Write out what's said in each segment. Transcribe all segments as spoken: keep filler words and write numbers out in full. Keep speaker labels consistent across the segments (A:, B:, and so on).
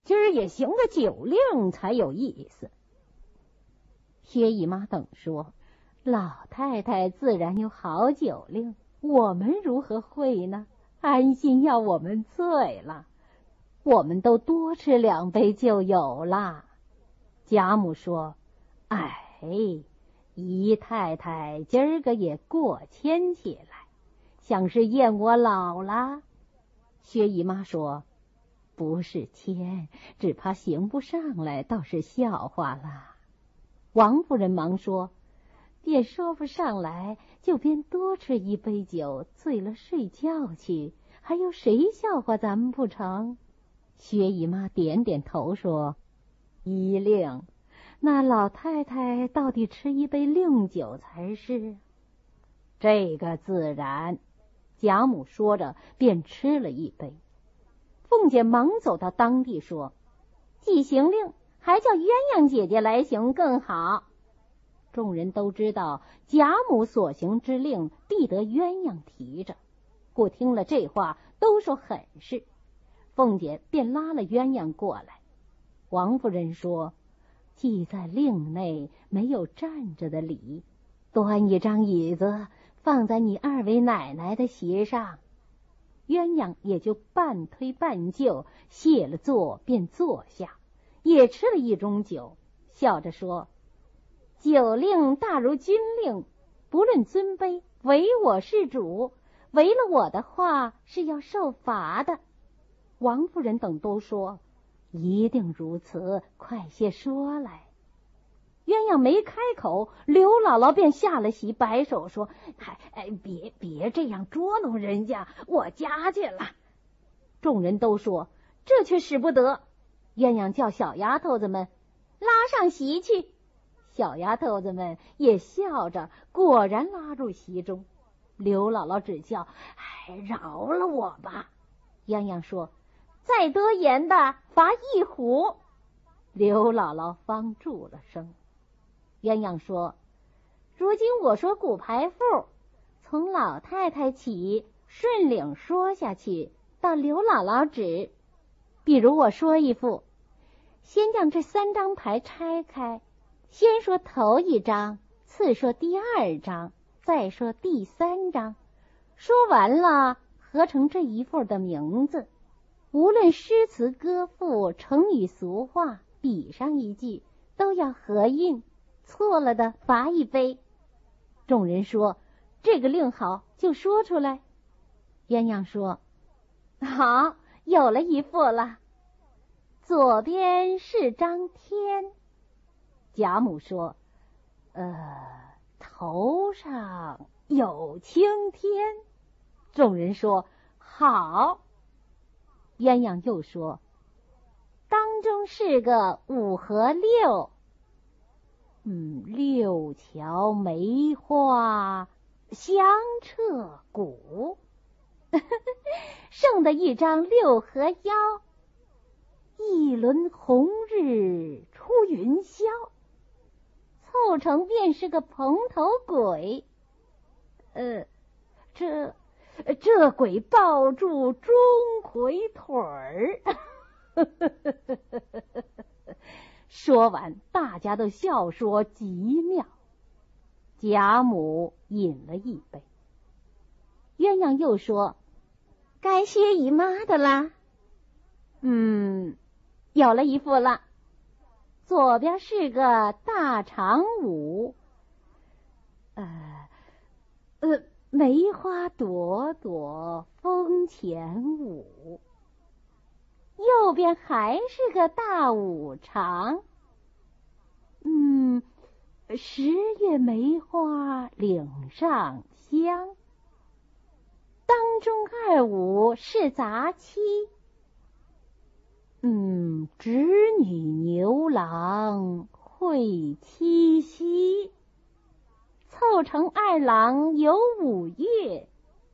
A: 今儿也行个酒令才有意思。薛姨妈等说，老太太自然有好酒令，我们如何会呢？安心要我们醉了，我们都多吃两杯就有了。贾母说，哎，姨太太今儿个也过谦起来，像是厌我老了。薛姨妈说，不是谦，只怕行不上来，倒是笑话了。王夫人忙说，便说不上来，就便多吃一杯酒，醉了睡觉去，还有谁笑话咱们不成？薛姨妈点点头说，依令，那老太太到底吃一杯令酒才是。这个自然。贾母说着便吃了一杯。凤姐忙走到当地说，既行令，还叫鸳鸯姐姐来行更好。众人都知道贾母所行之令必得鸳鸯提着，故听了这话都说很是。凤姐便拉了鸳鸯过来。王夫人说，既在令内，没有站着的理，端一张椅子放在你二位奶奶的席上。鸳鸯也就半推半就，谢了座便坐下，也吃了一盅酒，笑着说，酒令大如军令，不论尊卑，唯我是主，违了我的话是要受罚的。王夫人等都说，一定如此，快些说来。鸳鸯没开口，刘姥姥便下了席，摆手说，嗨，哎，别别这样捉弄人家，我家去了。众人都说，这却使不得。鸳鸯叫小丫头子们拉上席去，小丫头子们也笑着，果然拉入席中。刘姥姥只叫，哎，饶了我吧。鸳鸯说，再多言的罚一壶。刘姥姥方住了声。鸳鸯说，如今我说骨牌妇，从老太太起，顺领说下去，到刘姥姥止。比如我说一副，先将这三张牌拆开，先说头一张，次说第二张，再说第三张，说完了合成这一副的名字。无论诗词歌赋、成语俗话，比上一句都要合印，错了的罚一杯。众人说，这个令好，就说出来。鸳鸯说，好，有了一副了。左边是张天。贾母说，呃，头上有青天。众人说，好。鸳鸯又说，当中是个五和六。嗯，六桥梅花香彻骨。剩的一张六合腰，一轮红日出云霄，凑成便是个蓬头鬼。呃，这这鬼抱住钟馗腿儿。说完，大家都笑说极妙。贾母饮了一杯。鸳鸯又说，该薛姨妈的啦。嗯，有了一副了。左边是个大长舞，呃呃，梅花朵朵风前舞。右边还是个大五常，嗯，十月梅花岭上香。当中二五是杂七，嗯，织女牛郎会七夕，凑成二郎有五月。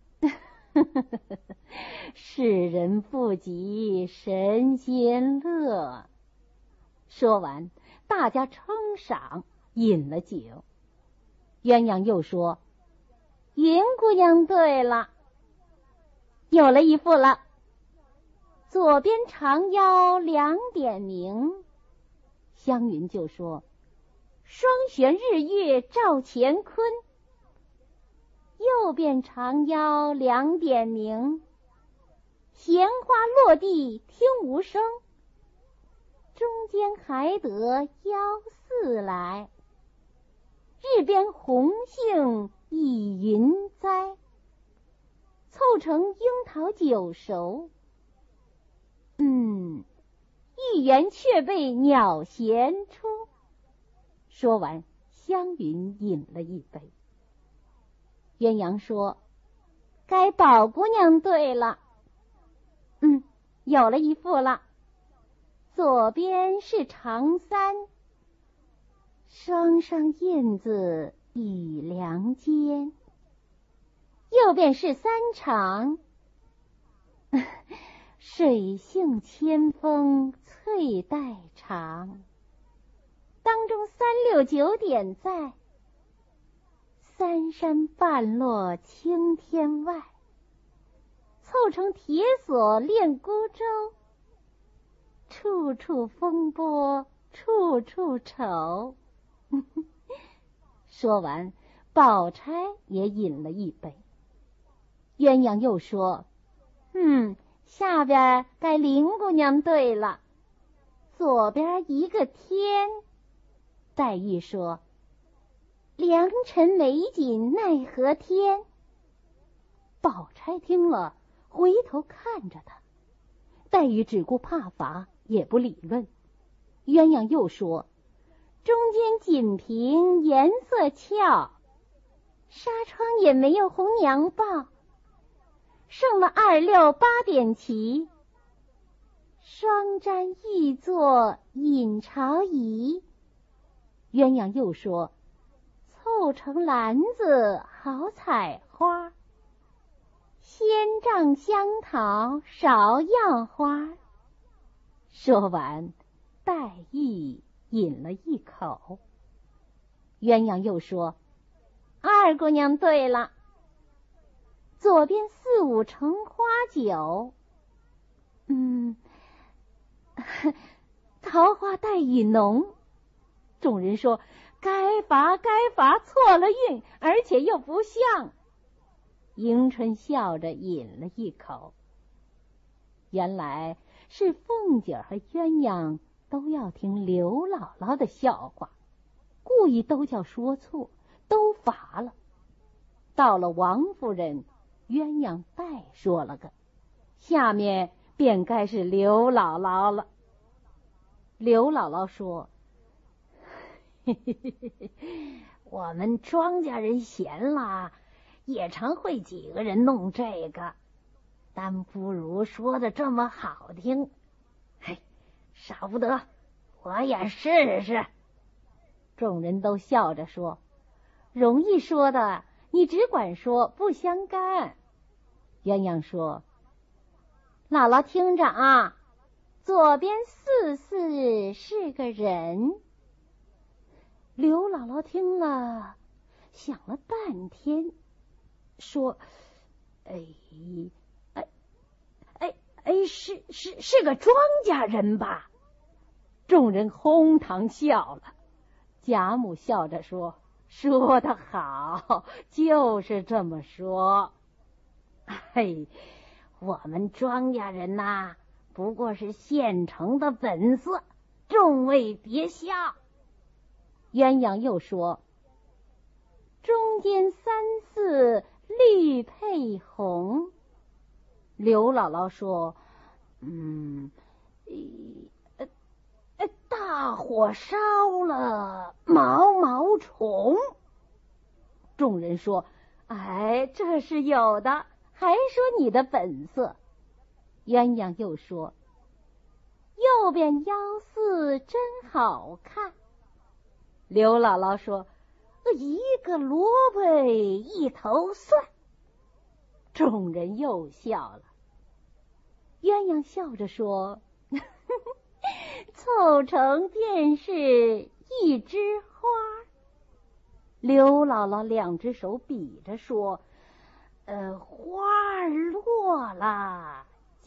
A: 世人不及神仙乐。说完，大家称赏，饮了酒。鸳鸯又说，云姑娘对了，有了一副了。 左边长腰两点明。湘云就说：双悬日月照乾坤。右边长腰两点明，闲花落地听无声。中间还得幺四来，日边红杏倚云栽。凑成樱桃九熟，嗯，一园却被鸟衔出。说完，湘云饮了一杯。鸳鸯说：该宝姑娘对了。嗯，有了一副了。左边是长三，双双印字倚梁间。右边是三长，水性千峰翠带长。当中三六九点在，三山半落青天外。凑成铁锁链孤舟，处处风波处处愁。说完，宝钗也饮了一杯。鸳鸯又说：嗯，下边该林姑娘对了。左边一个天。黛玉说：良辰美景奈何天。宝钗听了，回头看着他。黛玉只顾怕罚，也不理论。鸳鸯又说：中间锦屏颜色俏，纱窗也没有红娘报。剩了二六八点齐，双瞻玉座引朝仪。鸳鸯又说：凑成篮子好采花，仙杖香桃芍药花。说完，黛玉饮了一口。鸳鸯又说：二姑娘对了。左边四五成花酒，嗯，桃花带雨浓。众人说：该罚该罚，错了韵，而且又不像。迎春笑着饮了一口。原来是凤姐和鸳鸯都要听刘姥姥的笑话，故意都叫说错，都罚了。到了王夫人，鸳鸯代说了个，下面便该是刘姥姥了。刘姥姥说：嘿嘿嘿嘿，我们庄稼人闲了，也常会几个人弄这个，但不如说的这么好听。嘿，少不得，我也试试。众人都笑着说：容易说的，你只管说，不相干。鸳鸯说：姥姥听着啊，左边四四是个人。刘姥姥听了，想了半天，说：哎哎哎哎，是是是个庄稼人吧？众人哄堂笑了。贾母笑着说：说得好，就是这么说。嘿，我们庄稼人呐、啊，不过是现成的本色，众位别笑。鸳鸯又说：中间三四绿配红。刘姥姥说：嗯，呃呃，大火烧了毛毛虫。众人说：哎，这是有的，还说你的本色。鸳鸯又说：右边腰四真好看。刘姥姥说：一个萝卜一头蒜。众人又笑了。鸳鸯笑着说：凑成便是一枝花。刘姥姥两只手比着说：呃，花儿落了，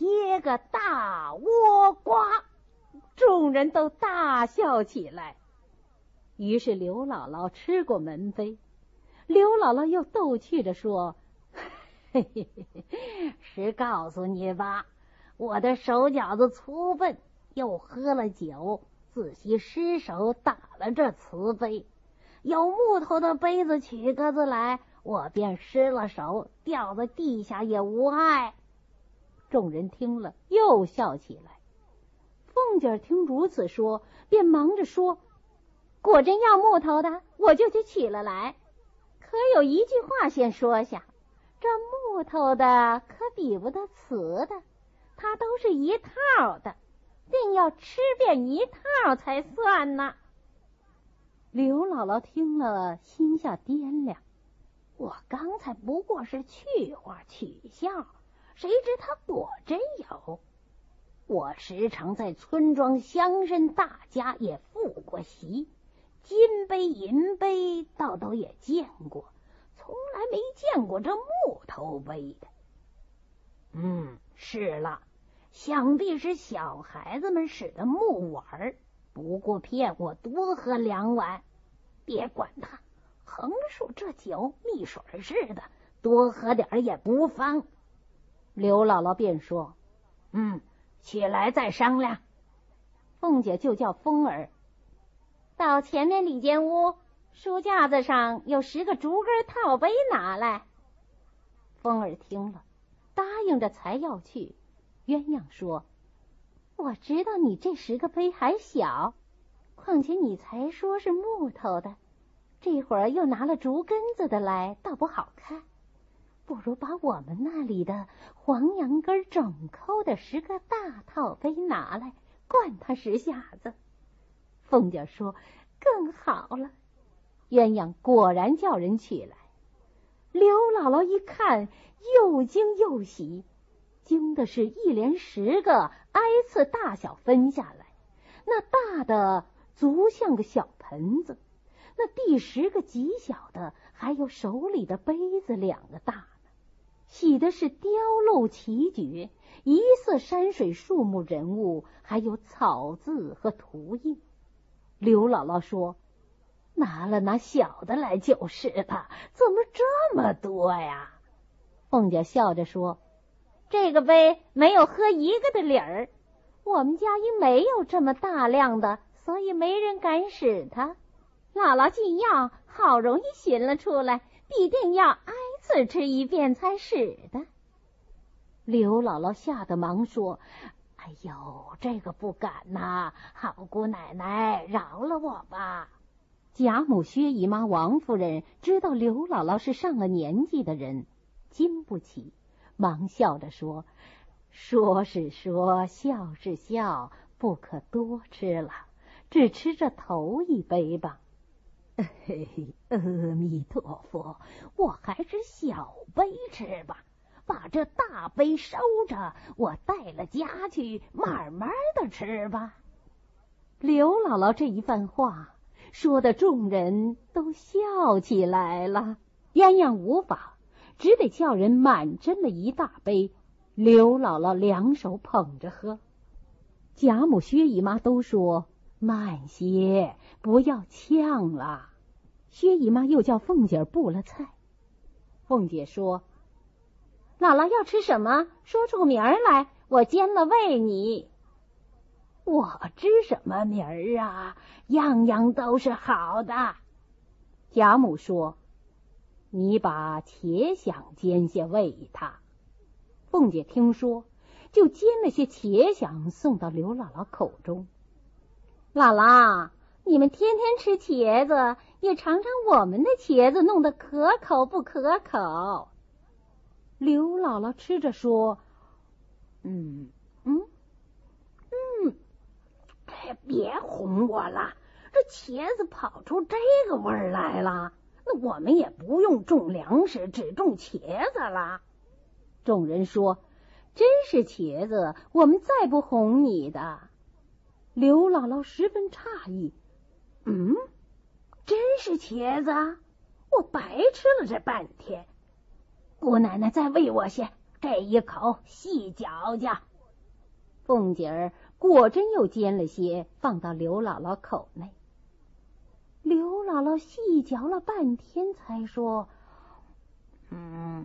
A: 结个大倭瓜。众人都大笑起来。于是刘姥姥吃过门飞。刘姥姥又逗趣着说：嘿嘿嘿，是告诉你吧，我的手脚子粗笨，又喝了酒，仔细失手打了这瓷杯。有木头的杯子取个子来，我便失了手，掉在地下也无碍。众人听了又笑起来。凤姐听如此说，便忙着说：果真要木头的，我就去取了来。可有一句话先说下，这木头的可比不得瓷的，它都是一套的，定要吃遍一套才算呢。刘姥姥听了，心下掂量，我刚才不过是去话取笑，谁知他果真有。我时常在村庄乡绅大家也赴过席，金杯银杯倒都也见过，从来没见过这木头杯的。嗯，是了，想必是小孩子们使的木碗，不过骗我多喝两碗。别管他，横竖这酒蜜水似的，多喝点也不妨。刘姥姥便说：嗯，起来再商量。凤姐就叫风儿到前面里间屋，书架子上有十个竹根套杯拿来。风儿听了，答应着才要去。鸳鸯说：我知道你这十个杯还小，况且你才说是木头的，这会儿又拿了竹根子的来，倒不好看。不如把我们那里的黄杨根整扣的十个大套杯拿来，灌他十下子。凤姐说：更好了。鸳鸯果然叫人取来。刘姥姥一看，又惊又喜，惊的是一连十个挨次大小分下来，那大的足像个小盆子，那第十个极小的还有手里的杯子两个大呢，洗的是雕镂奇绝，一色山水树木人物，还有草字和图印。刘姥姥说：拿了那小的来就是了，怎么这么多呀？凤姐笑着说：这个杯没有喝一个的理儿，我们家因没有这么大量的，所以没人敢使它。姥姥既要，好容易寻了出来，必定要挨次吃一遍才使的。刘姥姥吓得忙说：哎呦，这个不敢呐，好姑奶奶饶了我吧。贾母、薛姨妈、王夫人知道刘姥姥是上了年纪的人，经不起，忙笑着说：说是说，笑是笑，不可多吃了，只吃这头一杯吧。嘿嘿，阿弥陀佛，我还是小杯吃吧，把这大杯收着，我带了家去，慢慢的吃吧。刘姥姥这一番话说的众人都笑起来了。鸳鸯无法，只得叫人满斟了一大杯，刘姥姥两手捧着喝。贾母、薛姨妈都说：慢些，不要呛了。薛姨妈又叫凤姐布了菜。凤姐说：姥姥要吃什么，说出名儿来，我煎了喂你。我知什么名儿啊，样样都是好的。贾母说：你把茄想煎些喂他。凤姐听说，就煎了些茄想送到刘姥姥口中。姥姥，你们天天吃茄子，也尝尝我们的茄子弄得可口不可口。刘姥姥吃着说：嗯嗯嗯，哎，别哄我了，这茄子跑出这个味儿来了，那我们也不用种粮食，只种茄子了。众人说：真是茄子，我们再不哄你的。刘姥姥十分诧异：嗯，真是茄子啊，我白吃了这半天。姑奶奶再喂我些，这一口细嚼嚼。 凤姐儿果真又煎了些，放到刘姥姥口内。刘姥姥细嚼了半天，才说：“嗯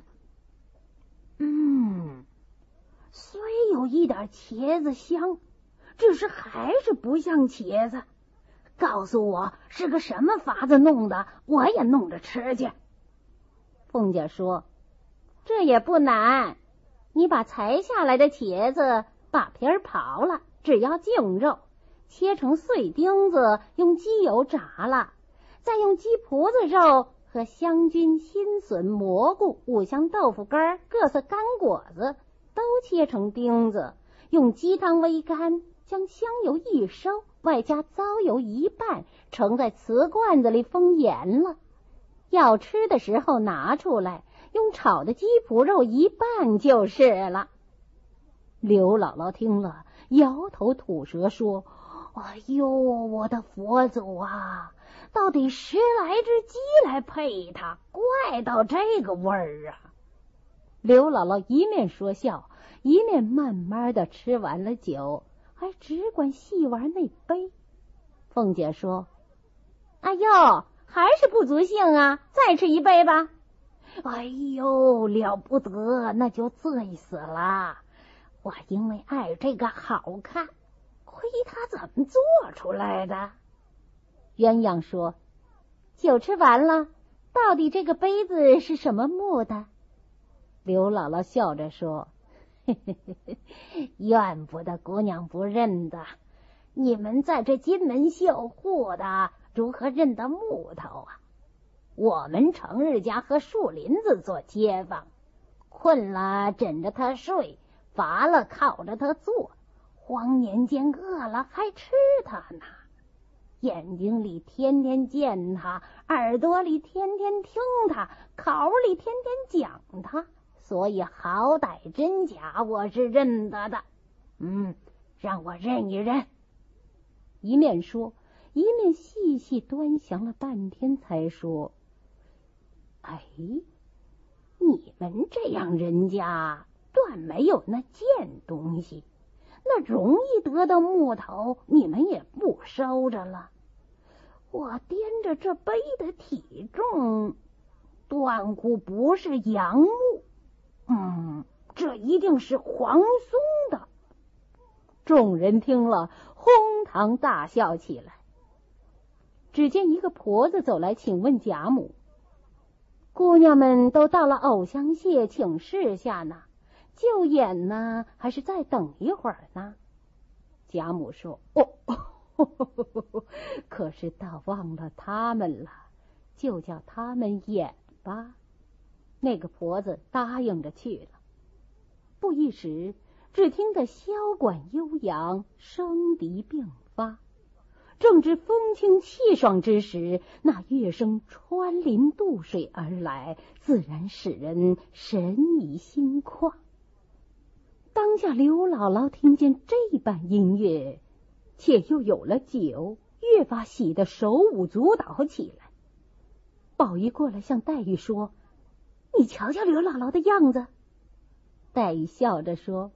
A: 嗯，虽有一点茄子香，只是还是不像茄子。告诉我是个什么法子弄的，我也弄着吃去。”凤姐说：“这也不难，你把裁下来的茄子把皮儿刨了，只要净肉，切成碎丁子，用鸡油炸了，再用鸡脯子肉和香菌、新笋、蘑菇、五香豆腐干、各色干果子都切成丁子，用鸡汤煨干，将香油一收，外加糟油一半，盛在瓷罐子里封严了。要吃的时候拿出来，用炒的鸡脯肉一拌就是了。”刘姥姥听了，摇头吐舌说：“哎呦，我的佛祖啊，倒得十来只鸡来配它，怪到这个味儿啊！”刘姥姥一面说笑，一面慢慢的吃完了酒，还只管细玩那杯。凤姐说：“哎呦，还是不足兴啊，再吃一杯吧。”“哎呦，了不得，那就醉死了。我因为爱这个好看，亏他怎么做出来的。”鸳鸯说：“酒吃完了，到底这个杯子是什么木的？”刘姥姥笑着说：“嘿嘿嘿嘿，怨不得姑娘不认得。你们在这金门绣户的，如何认得木头啊？我们成日家和树林子做街坊，困了枕着它睡，乏了靠着它坐，荒年间饿了还吃它呢。眼睛里天天见它，耳朵里天天听它，口里天天讲它，所以好歹真假我是认得的。嗯，让我认一认。”一面说，一面细细端详了半天，才说：“哎，你们这样人家断没有那贱东西，那容易得到木头，你们也不收着了。我掂着这杯的体重，断乎不是杨木，嗯，这一定是黄松的。”众人听了，哄堂大笑起来。只见一个婆子走来请问贾母：“姑娘们都到了藕香榭请示下呢，就演呢，还是再等一会儿呢？”贾母说：“哦，呵呵呵可是倒忘了他们了，就叫他们演吧。”那个婆子答应着去了。不一时，只听得箫管悠扬，笙笛并发。正值风清气爽之时，那乐声穿林渡水而来，自然使人神怡心旷。当下刘姥姥听见这般音乐，且又有了酒，越发喜得手舞足蹈起来。宝玉过来向黛玉说：“你瞧瞧刘姥姥的样子。”黛玉笑着说：“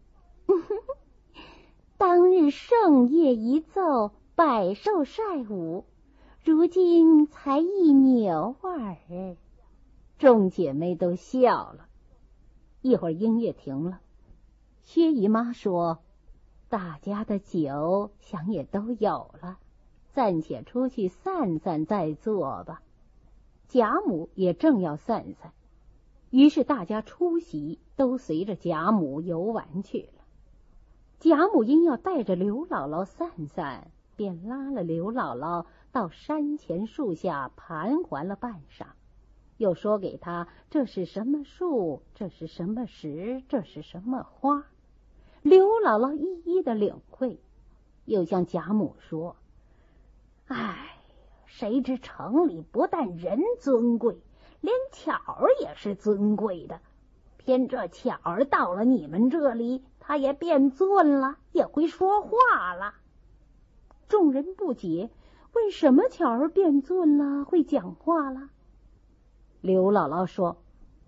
A: 当日圣夜一奏，百兽晒舞，如今才一牛儿。”众姐妹都笑了。一会儿音乐停了，薛姨妈说：“大家的酒想也都有了，暂且出去散散再坐吧。”贾母也正要散散，于是大家出席，都随着贾母游玩去了。贾母因要带着刘姥姥散散，便拉了刘姥姥到山前树下盘桓了半晌，又说给她这是什么树，这是什么石，这是什么花。刘姥姥一一的领会，又向贾母说：“哎，谁知城里不但人尊贵，连巧儿也是尊贵的，偏这巧儿到了你们这里，他也变尊了，也会说话了。”众人不解，问什么巧儿变尊了，会讲话了？刘姥姥说：“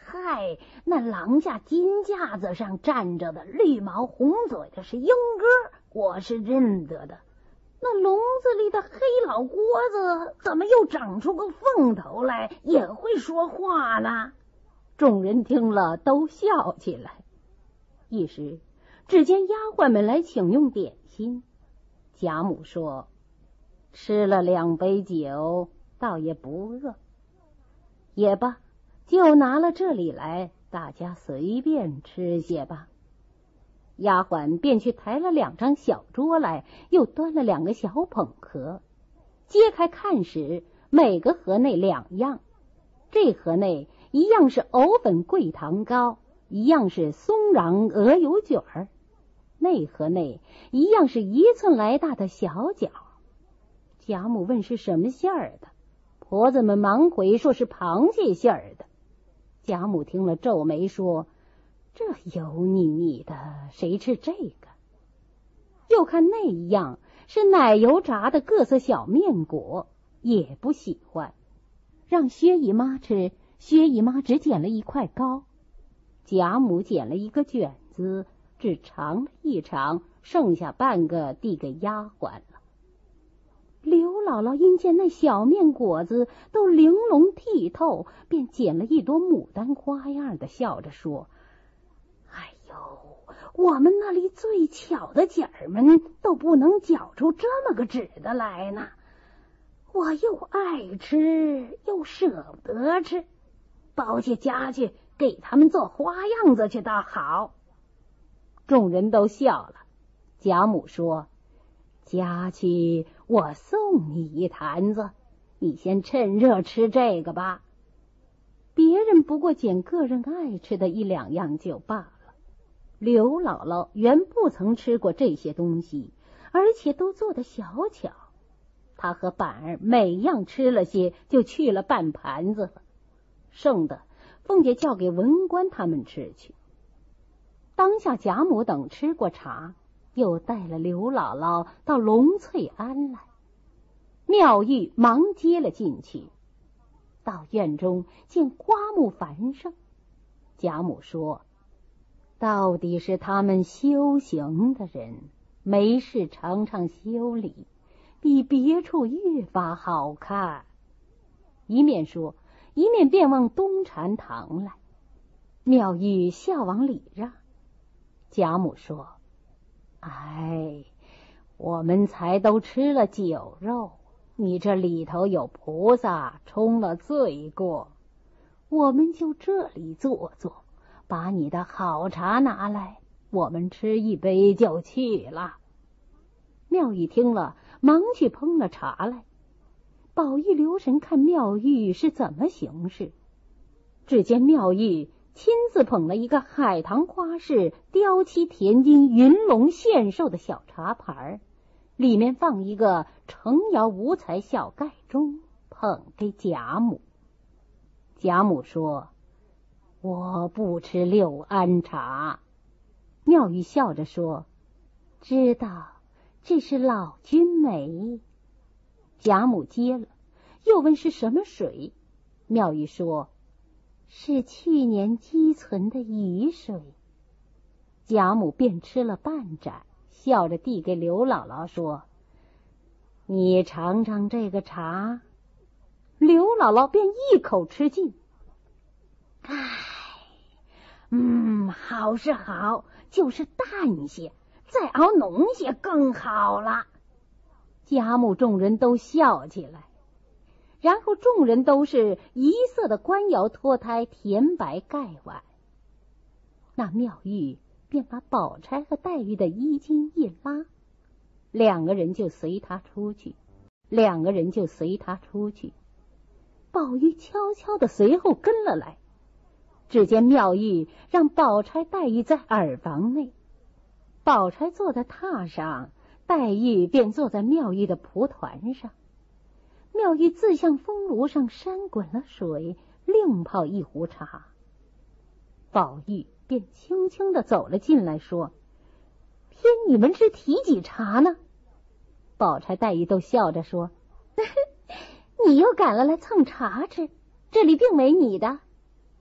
A: 嗨，那狼架金架子上站着的绿毛红嘴的是鹰哥，我是认得的。那笼子里的黑老聒子怎么又长出个凤头来，也会说话呢？众人听了都笑起来。一时，只见丫鬟们来请用点心。贾母说：“吃了两杯酒，倒也不饿。也罢，就拿了这里来，大家随便吃些吧。”丫鬟便去抬了两张小桌来，又端了两个小捧盒，揭开看时，每个盒内两样。这盒内一样是藕粉桂糖糕，一样是松瓤鹅油卷儿；那盒内一样是一寸来大的小饺。贾母问是什么馅儿的，婆子们忙回说是螃蟹馅儿的。贾母听了皱眉说：“这油腻腻的，谁吃这个？”又看那一样是奶油炸的各色小面果，也不喜欢，让薛姨妈吃。薛姨妈只捡了一块糕，贾母捡了一个卷子，只尝了一尝，剩下半个递给丫鬟了。刘姥姥因见那小面果子都玲珑剔透，便捡了一朵牡丹花样的，笑着说：“哎呦，我们那里最巧的姐儿们都不能搅出这么个纸的来呢。我又爱吃，又舍不得吃，包下家去给他们做花样子去倒好。”众人都笑了。贾母说：“家去，我送你一坛子，你先趁热吃这个吧。”别人不过捡个人爱吃的一两样就罢了。刘姥姥原不曾吃过这些东西，而且都做得小巧。她和板儿每样吃了些，就去了半盘子了，剩的凤姐叫给文官他们吃去。当下贾母等吃过茶，又带了刘姥姥到龙翠庵来。妙玉忙接了进去。到院中见花木繁盛，贾母说：“到底是他们修行的人，没事常常修理，比别处越发好看。”一面说，一面便往东禅堂来。妙玉笑往里让。贾母说：“哎，我们才都吃了酒肉，你这里头有菩萨冲了罪过，我们就这里坐坐，把你的好茶拿来，我们吃一杯就去了。”妙玉听了，忙去烹了茶来。宝玉留神看妙玉是怎么行事，只见妙玉亲自捧了一个海棠花式雕漆填金云龙献寿的小茶盘，里面放一个成窑五彩小盖钟，捧给贾母。贾母说：“我不吃六安茶。”妙玉笑着说：“知道，这是老君美。”贾母接了，又问是什么水。妙玉说：“是去年积存的雨水。”贾母便吃了半盏，笑着递给刘姥姥说：“你尝尝这个茶。”刘姥姥便一口吃尽。唉，嗯，好是好，就是淡些，再熬浓些更好了。贾母众人都笑起来。然后众人都是一色的官窑脱胎甜白盖碗。那妙玉便把宝钗和黛玉的衣襟一拉，两个人就随他出去，两个人就随他出去。宝玉悄悄的随后跟了来。只见妙玉让宝钗黛玉在耳房内，宝钗坐在榻上，黛玉便坐在妙玉的蒲团上。妙玉自向风炉上扇滚了水，另泡一壶茶。宝玉便轻轻地走了进来，说：“偏你们是提几茶呢？”宝钗、黛玉都笑着说：“呵呵，你又赶了来蹭茶吃，这里并没你的。”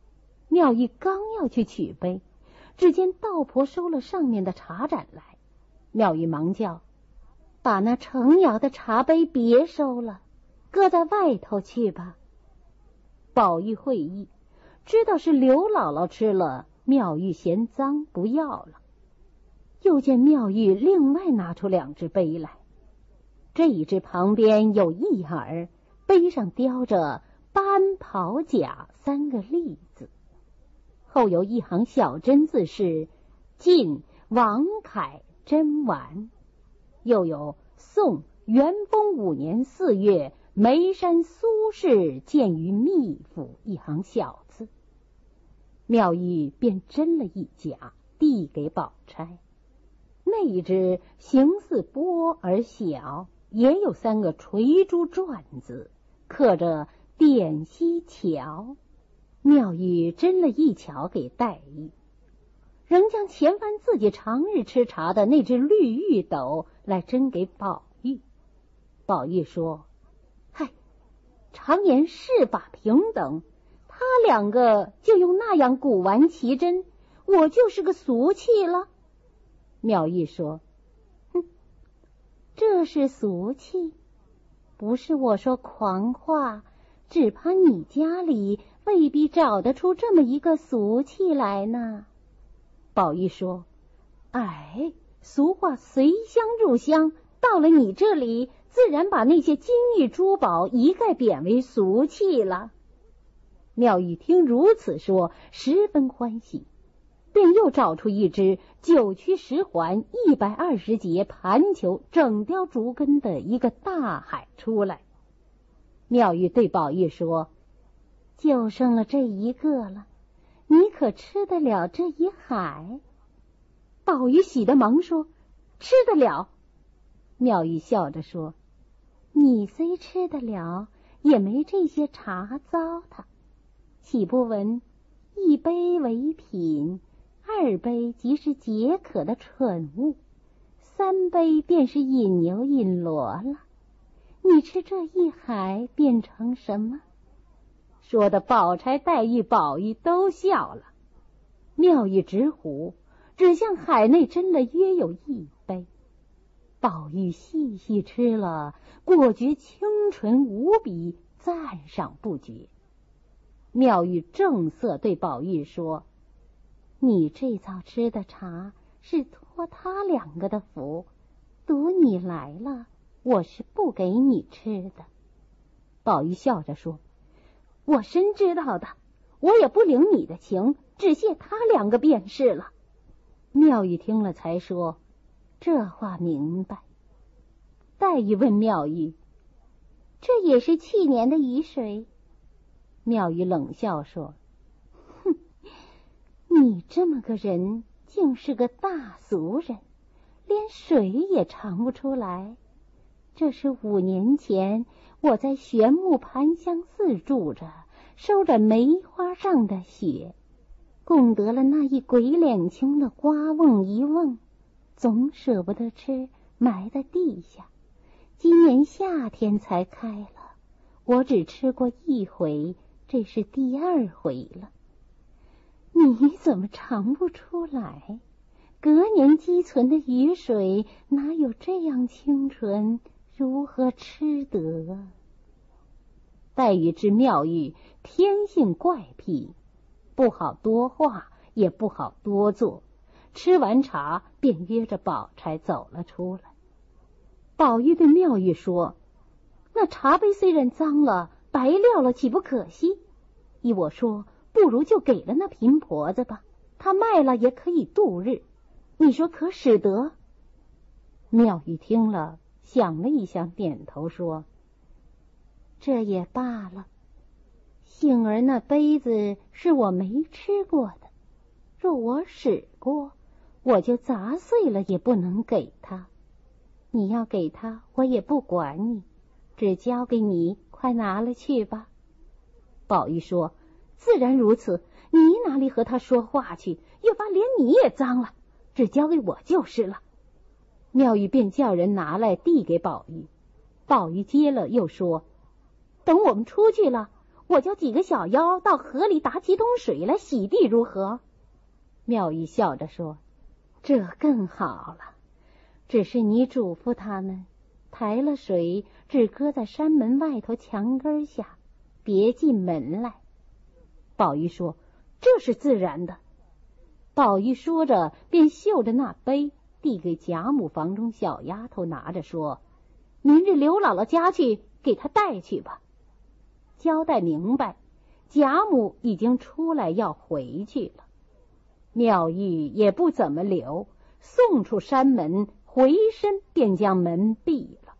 A: 妙玉刚要去取杯，只见道婆收了上面的茶盏来。妙玉忙叫：把那程窑的茶杯别收了，搁在外头去吧。宝玉会意，知道是刘姥姥吃了，妙玉嫌脏不要了。又见妙玉另外拿出两只杯来，这一只旁边有一耳，杯上雕着班袍甲三个立字，后有一行小真字是晋王凯真丸，又有宋元丰五年四月眉山苏轼见于秘府一行小字。妙玉便斟了一甲，递给宝钗。那一只形似钵而小，也有三个垂珠篆字，刻着点溪桥。妙玉斟了一巧给黛玉，仍将前番自己常日吃茶的那只绿玉斗来斟给宝玉。宝玉说：嗨，常言世法平等，他两个就用那样古玩奇珍，我就是个俗气了。妙玉说：哼，这是俗气？不是我说狂话，只怕你家里未必找得出这么一个俗气来呢。宝玉说：哎，俗话随乡入乡，到了你这里，自然把那些金玉珠宝一概贬为俗气了。妙玉听如此说，十分欢喜，便又找出一只九曲十环一百二十节盘球整雕竹根的一个大海出来。妙玉对宝玉说：就剩了这一个了，你可吃得了这一海？宝玉喜得忙说：吃得了。妙玉笑着说：你虽吃得了，也没这些茶糟蹋。岂不闻一杯为品，二杯即是解渴的蠢物，三杯便是引牛引骡了。你吃这一海变成什么？说的宝钗、黛玉、宝玉都笑了。妙玉直呼，只向海内斟了约有一杯。宝玉细细吃了，果觉清纯无比，赞赏不绝。妙玉正色对宝玉说：你这早吃的茶是托他两个的福，赌你来了，我是不给你吃的。宝玉笑着说：我深知道的，我也不领你的情，只谢他两个便是了。妙玉听了才说：这话明白。黛玉问妙玉：这也是去年的雨水？妙玉冷笑说：哼，你这么个人，竟是个大俗人，连水也尝不出来。这是五年前我在玄木盘香寺住着，收着梅花上的雪，供得了那一鬼脸青的瓜瓮一瓮，总舍不得吃，埋在地下。今年夏天才开了，我只吃过一回，这是第二回了。你怎么尝不出来？隔年积存的雨水哪有这样清纯，如何吃得？黛玉知妙玉天性怪僻，不好多话，也不好多做，吃完茶便约着宝钗走了出来。宝玉对妙玉说：那茶杯虽然脏了，白撂了，岂不可惜？依我说，不如就给了那贫婆子吧，她卖了也可以度日，你说可使得？妙玉听了，想了一想，点头说：这也罢了。幸而那杯子是我没吃过的，若我使过，我就砸碎了也不能给他。你要给他，我也不管你，只交给你，快拿了去吧。宝玉说：自然如此，你哪里和他说话去，又怕连你也脏了，只交给我就是了。妙玉便叫人拿来递给宝玉，宝玉接了又说：等我们出去了， 我叫几个小妖到河里打几桶水来洗地，如何？”妙玉笑着说：“这更好了，只是你嘱咐他们，抬了水只搁在山门外头墙根下，别进门来。”宝玉说：“这是自然的。”宝玉说着，便嗅着那杯，递给贾母房中小丫头拿着，说：“明日刘姥姥家去，给她带去吧。”交代明白，贾母已经出来要回去了。妙玉也不怎么留，送出山门，回身便将门闭了。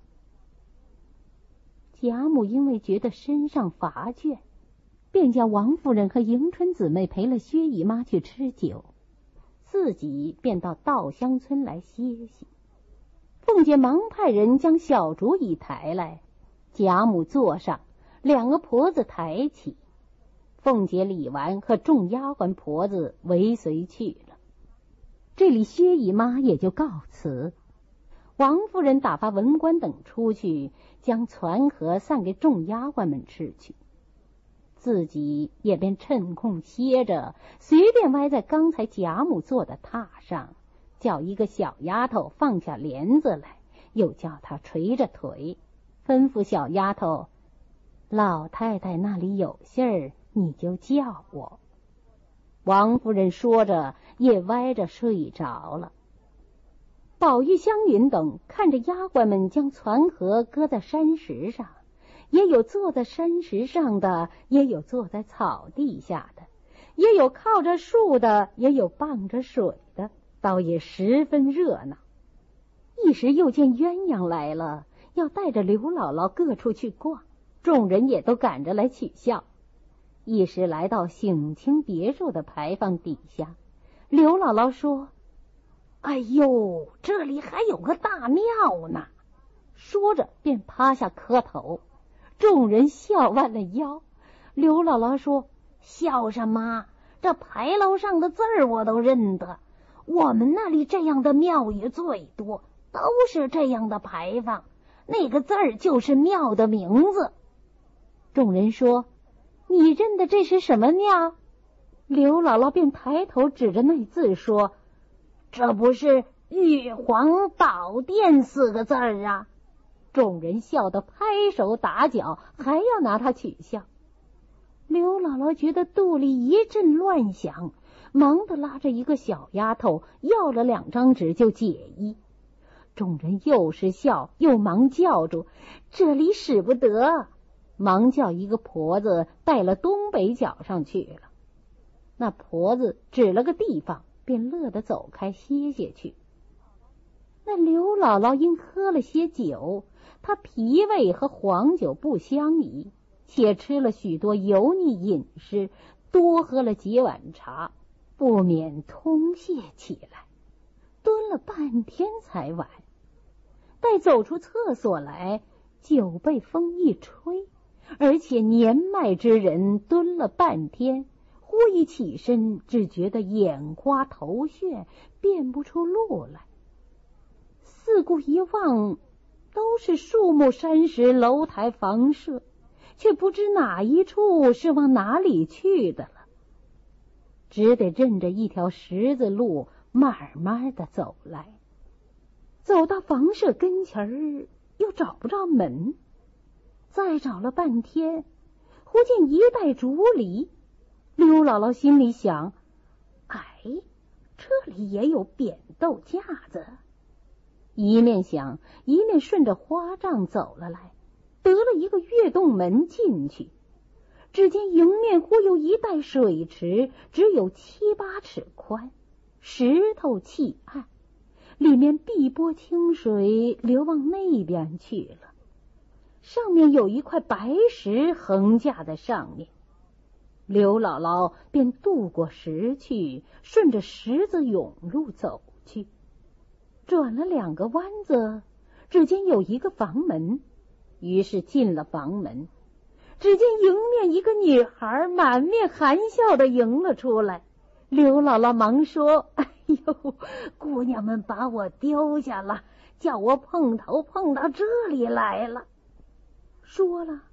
A: 贾母因为觉得身上乏倦，便叫王夫人和迎春姊妹陪了薛姨妈去吃酒，自己便到稻香村来歇息。凤姐忙派人将小竹椅抬来，贾母坐上，两个婆子抬起。凤姐、李纨和众丫鬟婆子围随去了。这里薛姨妈也就告辞。王夫人打发文官等出去，将攒盒散给众丫鬟们吃去，自己也便趁空歇着，随便歪在刚才贾母坐的榻上，叫一个小丫头放下帘子来，又叫她垂着腿，吩咐小丫头：“老太太那里有信儿，你就叫我。”王夫人说着，也歪着睡着了。宝玉、湘云等看着丫鬟们将攒盒搁在山石上，也有坐在山石上的，也有坐在草地下的，也有靠着树的，也有傍着水的，倒也十分热闹。一时又见鸳鸯来了，要带着刘姥姥各处去逛，众人也都赶着来取笑。一时来到省亲别墅的牌坊底下，刘姥姥说：“哎呦，这里还有个大庙呢！”说着便趴下磕头。众人笑弯了腰。刘姥姥说：“笑什么？这牌楼上的字儿我都认得，我们那里这样的庙宇最多，都是这样的牌坊，那个字儿就是庙的名字。”众人说：“你认得这是什么庙？”刘姥姥便抬头指着那字说：“这不是玉皇宝殿四个字儿啊！”众人笑得拍手打脚，还要拿他取笑。刘姥姥觉得肚里一阵乱响，忙地拉着一个小丫头要了两张纸就解衣。众人又是笑又忙叫住：“这里使不得！”忙叫一个婆子带了东北角上去了。那婆子指了个地方，便乐得走开歇歇去。那刘姥姥因喝了些酒，她脾胃和黄酒不相宜，且吃了许多油腻饮食，多喝了几碗茶，不免通泄起来，蹲了半天才完。待走出厕所来，酒被风一吹，而且年迈之人蹲了半天，忽一起身，只觉得眼花头眩，辨不出路来。四顾一望，都是树木山石楼台房舍，却不知哪一处是往哪里去的了，只得认着一条石子路慢慢的走来。走到房舍跟前儿，又找不着门，再找了半天，忽见一袋竹篱。刘姥姥心里想：哎，这里也有扁豆架子。一面想，一面顺着花帐走了来，得了一个月洞门进去。只见迎面忽有一带水池，只有七八尺宽，石头砌岸，里面碧波清水流往那边去了。上面有一块白石横架在上面，刘姥姥便渡过石去，顺着石子甬路走去。转了两个弯子，只见有一个房门，于是进了房门。只见迎面一个女孩满面含笑的迎了出来。刘姥姥忙说：“哎呦，姑娘们把我丢下了，叫我碰头碰到这里来了。”说了，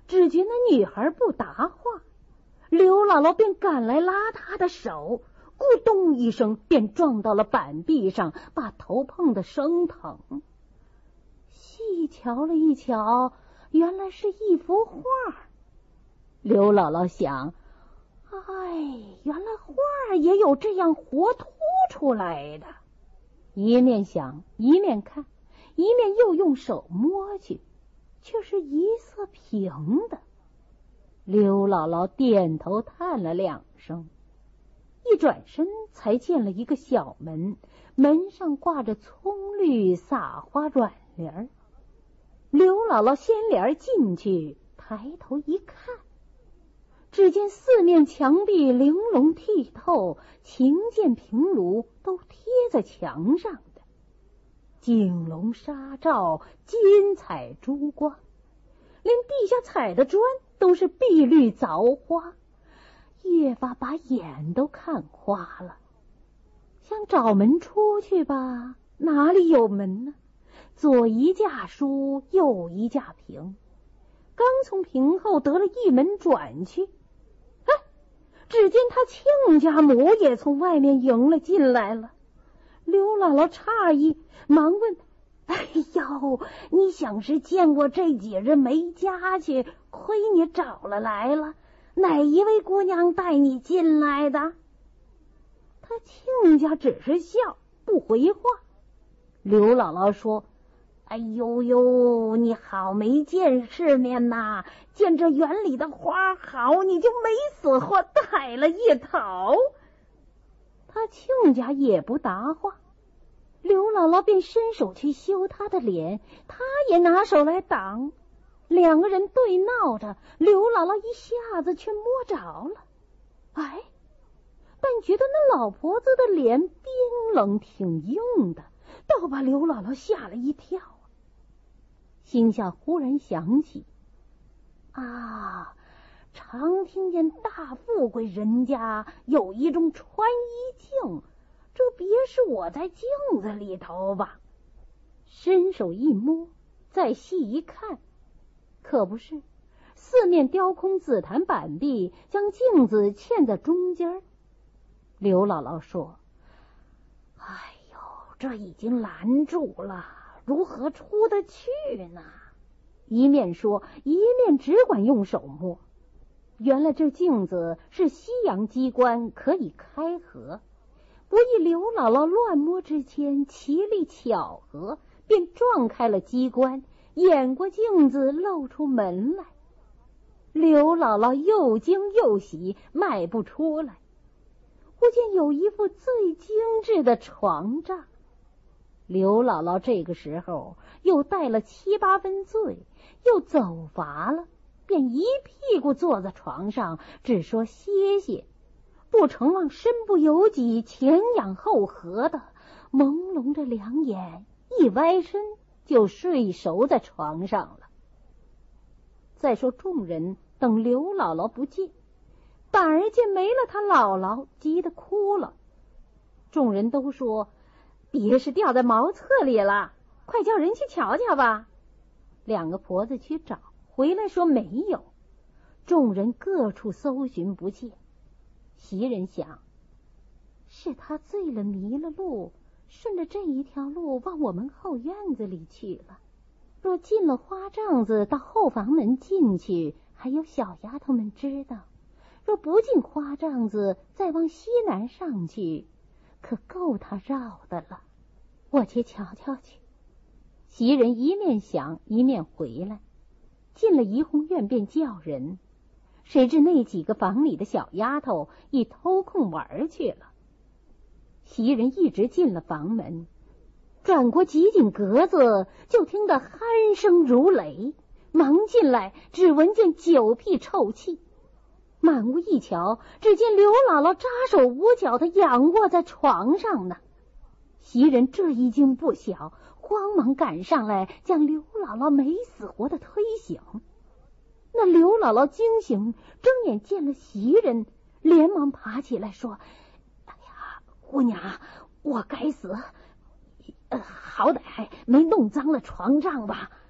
A: 只觉那女孩不答话，刘姥姥便赶来拉她的手，咕咚一声便撞到了板壁上，把头碰得生疼。细瞧了一瞧，原来是一幅画。刘姥姥想，哎，原来画也有这样活凸出来的。一面想，一面看，一面又用手摸去，却是一色平的。刘姥姥点头叹了两声，一转身才见了一个小门，门上挂着葱绿撒花软帘。刘姥姥掀帘进去，抬头一看，只见四面墙壁玲珑剔透，琴键平炉都贴在墙上的，锦笼纱罩，金彩珠光，连地下踩的砖都是碧绿凿花，越发把眼都看花了。想找门出去吧，哪里有门呢？左一架书，右一架屏，刚从屏后得了一门转去，哎，只见他亲家母也从外面迎了进来了。刘姥姥诧异，忙问：哎呦，你想是见过这几日没家去，亏你找了来了，哪一位姑娘带你进来的？他亲家只是笑，不回话。刘姥姥说：哎呦呦，你好没见世面呐！见这园里的花好，你就没死活带了一头。他亲家也不答话，刘姥姥便伸手去修他的脸，他也拿手来挡。两个人对闹着，刘姥姥一下子却摸着了，哎，但觉得那老婆子的脸冰冷挺硬的，倒把刘姥姥吓了一跳。心下忽然想起，啊，常听见大富贵人家有一种穿衣镜，这别是我在镜子里头吧？伸手一摸，再细一看，可不是，四面雕空紫檀板壁，将镜子嵌在中间。刘姥姥说：哎呦，这已经拦住了，如何出得去呢？一面说，一面只管用手摸。原来这镜子是西洋机关，可以开合。不意刘姥姥乱摸之间，奇力巧合，便撞开了机关，掩过镜子，露出门来。刘姥姥又惊又喜，迈不出来。忽见有一副最精致的床帐。刘姥姥这个时候又带了七八分醉，又走乏了，便一屁股坐在床上，只说歇歇，不成望身不由己，前仰后合的，朦胧着两眼，一歪身就睡熟在床上了。再说众人等刘姥姥不见，反而见没了他姥姥，急得哭了。众人都说别是掉在茅厕里了，快叫人去瞧瞧吧。两个婆子去找，回来说没有。众人各处搜寻不见。袭人想，是他醉了迷了路，顺着这一条路往我们后院子里去了。若进了花帐子，到后房门进去，还有小丫头们知道；若不进花帐子，再往西南上去，可够他绕的了。我去瞧瞧去。袭人一面想，一面回来，进了怡红院便叫人，谁知那几个房里的小丫头已偷空玩去了。袭人一直进了房门，转过几景格子，就听得鼾声如雷，忙进来，只闻见酒屁臭气。满屋一瞧，只见刘姥姥扎手捂脚的仰卧在床上呢。袭人这一惊不小，慌忙赶上来，将刘姥姥没死活的推醒。那刘姥姥惊醒，睁眼见了袭人，连忙爬起来说：哎呀，姑娘，我该死，呃，好歹没弄脏了床帐吧。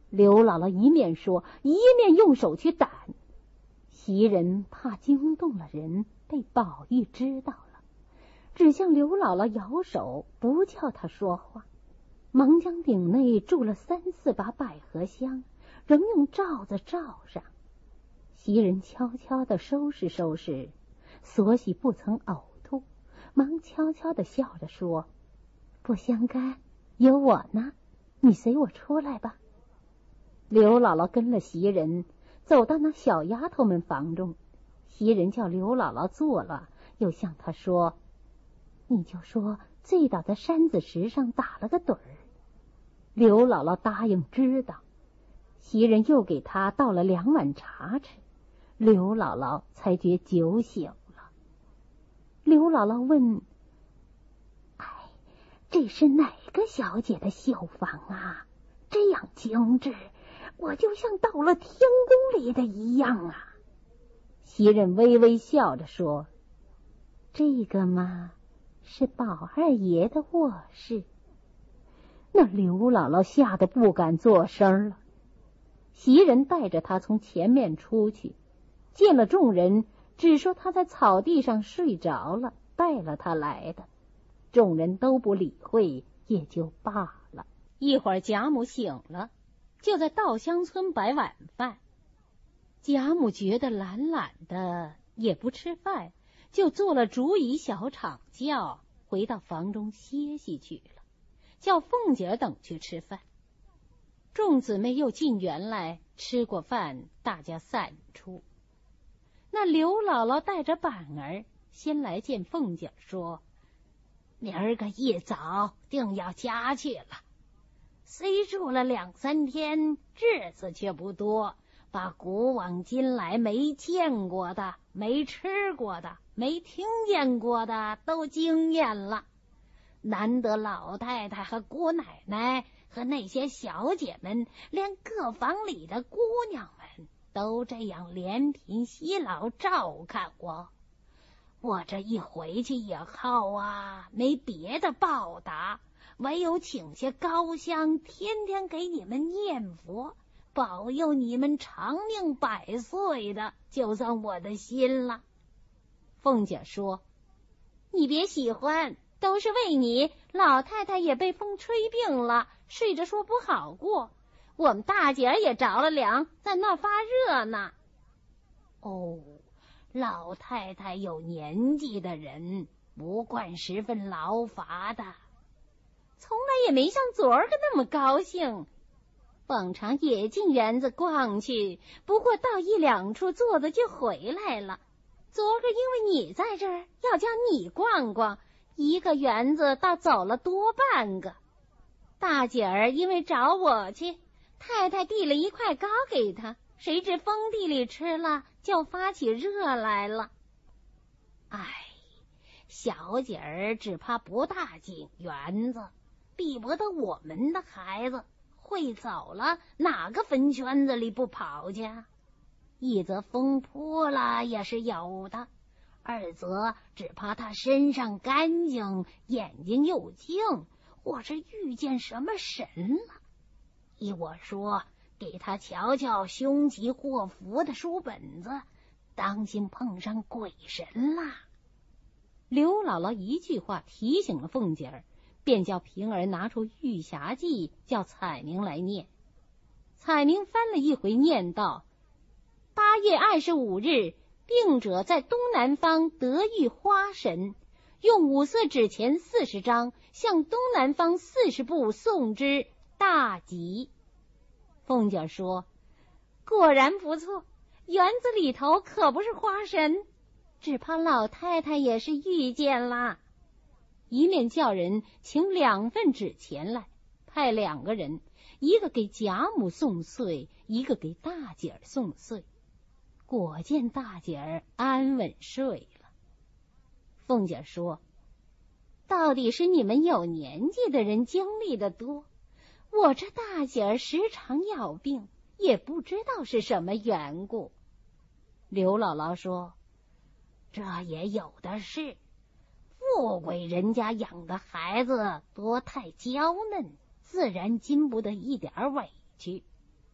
A: 刘姥姥一面说，一面用手去掸。袭人怕惊动了人，被宝玉知道了，只向刘姥姥摇手，不叫她说话，忙将鼎内注了三四把百合香，仍用罩子罩上。袭人悄悄地收拾收拾，所喜不曾呕吐，忙悄悄地笑着说：“不相干，有我呢，你随我出来吧。”刘姥姥跟了袭人，走到那小丫头们房中，袭人叫刘姥姥坐了，又向她说：“你就说醉倒在山子石上打了个盹儿。”刘姥姥答应知道。袭人又给她倒了两碗茶吃，刘姥姥才觉酒醒了。刘姥姥问：“哎，这是哪个小姐的绣房啊？这样精致，我就像到了天宫里的一样啊。”袭人微微笑着说：“这个嘛，是宝二爷的卧室。”那刘姥姥吓得不敢作声了。袭人带着她从前面出去，见了众人，只说她在草地上睡着了，带了她来的。众人都不理会，也就罢了。一会儿贾母醒了，就在稻香村摆晚饭。贾母觉得懒懒的，也不吃饭，就做了竹椅小场轿，回到房中歇息去了，叫凤姐等去吃饭。众姊妹又进园来吃过饭，大家散出。那刘姥姥带着板儿先来见凤姐，说：“明儿个一早定要家去了，虽住了两三天，日子却不多，把古往今来没见过的、没吃过的、没听见过的都惊艳了。难得老太太和姑奶奶和那些小姐们，连各房里的姑娘们都这样怜贫惜老照看我。我这一回去以后啊，没别的报答，唯有请些高香，天天给你们念佛，保佑你们长命百岁的，就算我的心了。”凤姐说：“你别喜欢，都是为你，老太太也被风吹病了，睡着说不好过，我们大姐儿也着了凉，在那发热呢。”哦，老太太有年纪的人，不惯十分劳乏的，从来也没像昨儿个那么高兴。往常也进园子逛去，不过到一两处坐着就回来了。昨儿个因为你在这儿，要叫你逛逛，一个园子倒走了多半个。大姐儿因为找我去，太太递了一块糕给她，谁知封地里吃了，就发起热来了。哎，小姐儿只怕不大进园子，比不得我们的孩子，会走了，哪个坟圈子里不跑去？一则风扑了也是有的，二则只怕他身上干净，眼睛又净，或是遇见什么神了。依我说，给他瞧瞧凶吉祸福的书本子，当心碰上鬼神啦。刘姥姥一句话提醒了凤姐儿，便叫平儿拿出《玉匣记》，叫彩明来念。彩明翻了一回，念道：“八月二十五日，病者在东南方得遇花神，用五色纸钱四十张，向东南方四十步送之，大吉。”凤姐说：“果然不错，园子里头可不是花神，只怕老太太也是遇见了。”一面叫人请两份纸钱来，派两个人，一个给贾母送岁，一个给大姐儿送岁。果见大姐儿安稳睡了。凤姐说：“到底是你们有年纪的人经历的多，我这大姐儿时常要病，也不知道是什么缘故。”刘姥姥说：“这也有的是，富贵人家养的孩子多太娇嫩，自然经不得一点委屈。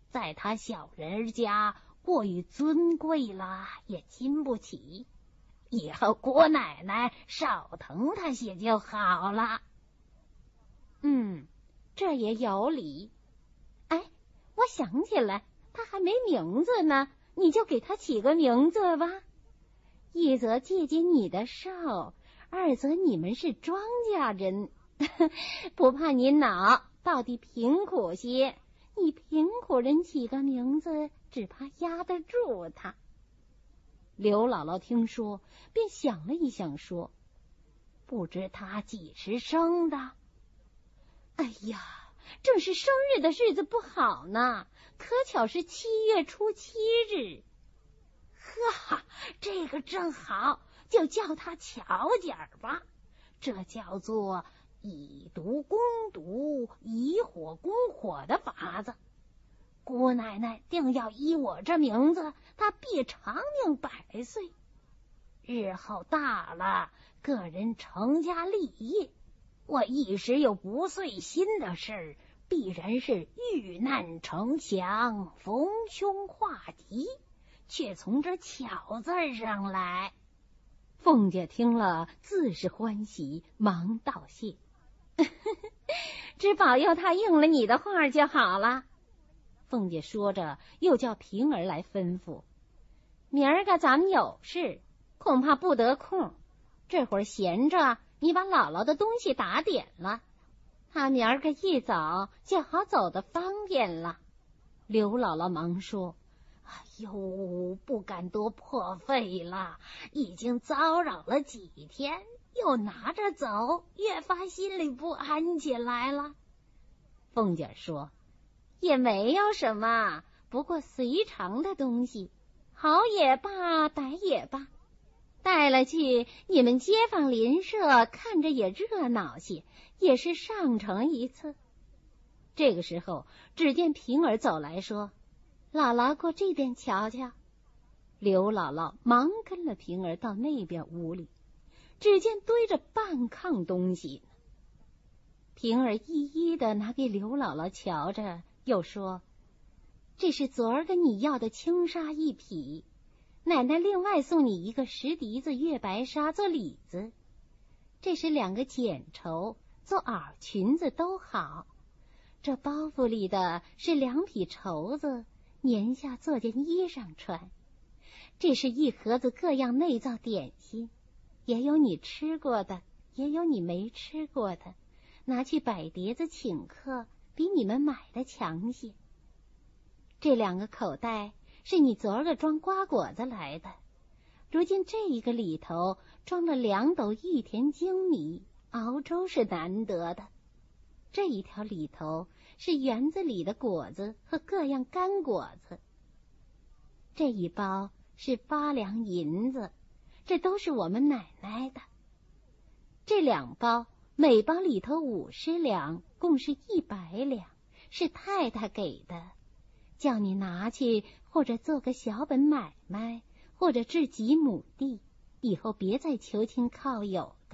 A: 在他小人家过于尊贵了，也经不起。以后姑奶奶少疼他些就好了。嗯，这也有理。哎，我想起来，他还没名字呢，你就给他起个名字吧。一则借借你的手，二则你们是庄稼人，不怕你恼，到底贫苦些。你贫苦人起个名字，只怕压得住他。刘姥姥听说，便想了一想，说：“不知他几时生的？”哎呀，正是生日的日子不好呢，可巧是七月初七日。呵，这个正好，就叫他巧点儿吧。这叫做以毒攻毒，以火攻火的法子。姑奶奶定要依我这名字，她必长命百岁。日后大了，个人成家立业，我一时有不遂心的事儿，必然是遇难成祥，逢凶化吉，却从这巧字上来。凤姐听了，自是欢喜，忙道谢。只保佑他应了你的话就好了。凤姐说着，又叫平儿来吩咐：明儿个咱们有事，恐怕不得空。这会儿闲着，你把姥姥的东西打点了，他明儿个一早就好走得方便了。刘姥姥忙说：哎呦，不敢多破费了，已经叨扰了几天，又拿着走，越发心里不安起来了。凤姐说：也没有什么，不过随常的东西，好也罢，歹也罢，带了去，你们街坊邻舍看着也热闹些，也是上乘一次。这个时候，只见平儿走来说：姥姥过这边瞧瞧。刘姥姥忙跟了平儿到那边屋里，只见堆着半炕东西。平儿一一的拿给刘姥姥瞧着，又说：这是昨儿个你要的青纱一匹，奶奶另外送你一个石笛子月白纱做里子，这是两个剪绸做袄裙子都好，这包袱里的是两匹绸子，年下做件衣裳穿，这是一盒子各样内造点心，也有你吃过的，也有你没吃过的，拿去摆碟子请客，比你们买的强些。这两个口袋是你昨儿个装瓜果子来的，如今这一个里头装了两斗玉田精米，熬粥是难得的。这一条里头是园子里的果子和各样干果子。这一包是八两银子，这都是我们奶奶的。这两包，每包里头五十两，共是一百两，是太太给的，叫你拿去，或者做个小本买卖，或者置几亩地，以后别再求亲靠友的。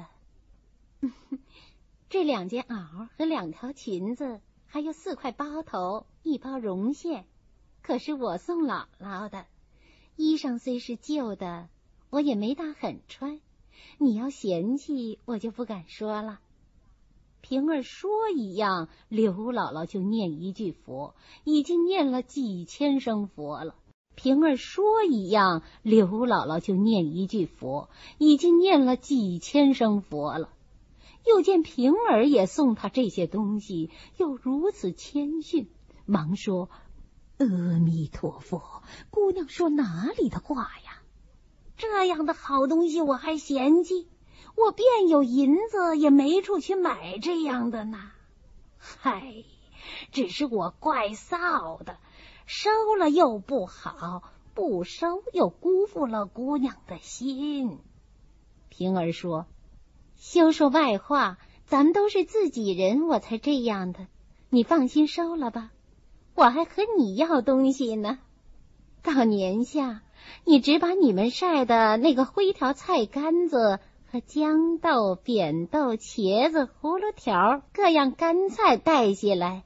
A: 这两件袄和两条裙子，还有四块包头，一包绒线，可是我送姥姥的。衣裳虽是旧的，我也没大很穿，你要嫌弃，我就不敢说了。平儿说一样，刘姥姥就念一句佛，已经念了几千声佛了。平儿说一样，刘姥姥就念一句佛，已经念了几千声佛了。又见平儿也送他这些东西，又如此谦逊，忙说：阿弥陀佛，姑娘说哪里的话呀？这样的好东西我还嫌弃，我便有银子也没处去买这样的呢。嗨，只是我怪臊的，收了又不好，不收又辜负了姑娘的心。平儿说：休说外话，咱们都是自己人，我才这样的，你放心收了吧，我还和你要东西呢。到年下，你只把你们晒的那个灰条菜干子和豇豆、扁豆、茄子、葫芦条各样干菜带下来，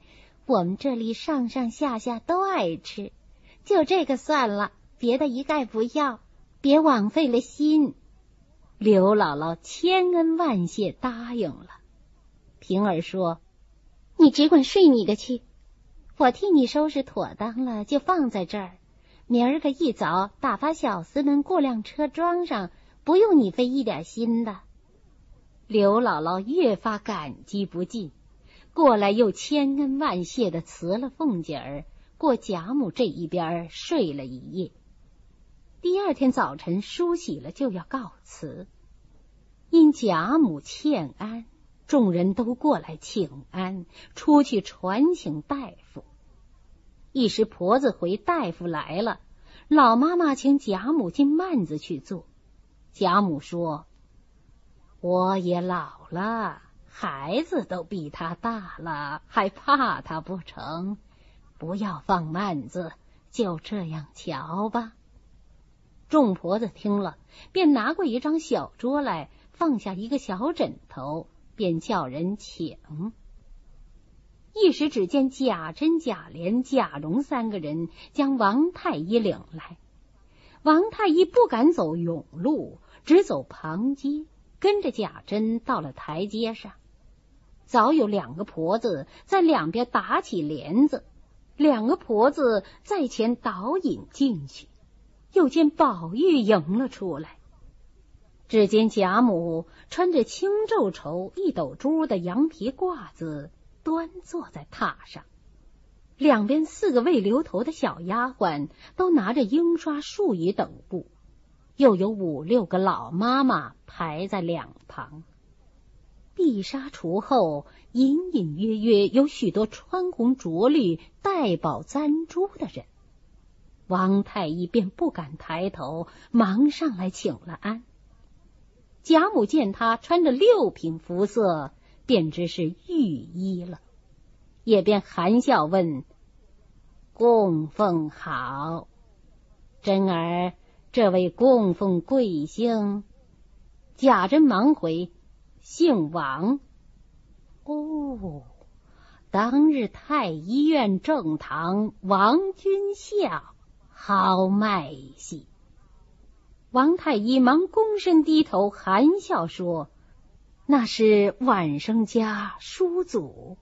A: 我们这里上上下下都爱吃，就这个算了，别的一概不要，别枉费了心。刘姥姥千恩万谢答应了。平儿说：“你只管睡你的去，我替你收拾妥当了，就放在这儿。明儿个一早打发小厮们过辆车装上，不用你费一点心的。”刘姥姥越发感激不尽，过来又千恩万谢的辞了凤姐儿，过贾母这一边睡了一夜。第二天早晨梳洗了就要告辞，因贾母欠安，众人都过来请安，出去传请大夫。一时婆子回大夫来了，老妈妈请贾母进幔子去坐。贾母说：“我也老了，孩子都比他大了，还怕他不成？不要放幔子，就这样瞧吧。”众婆子听了，便拿过一张小桌来，放下一个小枕头，便叫人请。一时只见贾珍、贾琏、贾蓉三个人将王太医领来。王太医不敢走甬路，只走旁街，跟着贾珍到了台阶上。早有两个婆子在两边打起帘子，两个婆子在前导引进去。又见宝玉迎了出来，只见贾母穿着青皱绸一斗珠的羊皮褂子，端坐在榻上，两边四个未留头的小丫鬟都拿着鹰刷、漱椅等物，又有五六个老妈妈排在两旁。碧纱橱后，隐隐约约有许多穿红着绿、戴宝簪珠的人。王太医便不敢抬头，忙上来请了安。贾母见他穿着六品服色，便知是御医了，也便含笑问：“供奉好，珍儿，这位供奉贵姓？”贾珍忙回：“姓王。”哦，当日太医院正堂王君孝，好脉系。王太医忙躬身低头，含笑说：“那是晚生家叔祖。”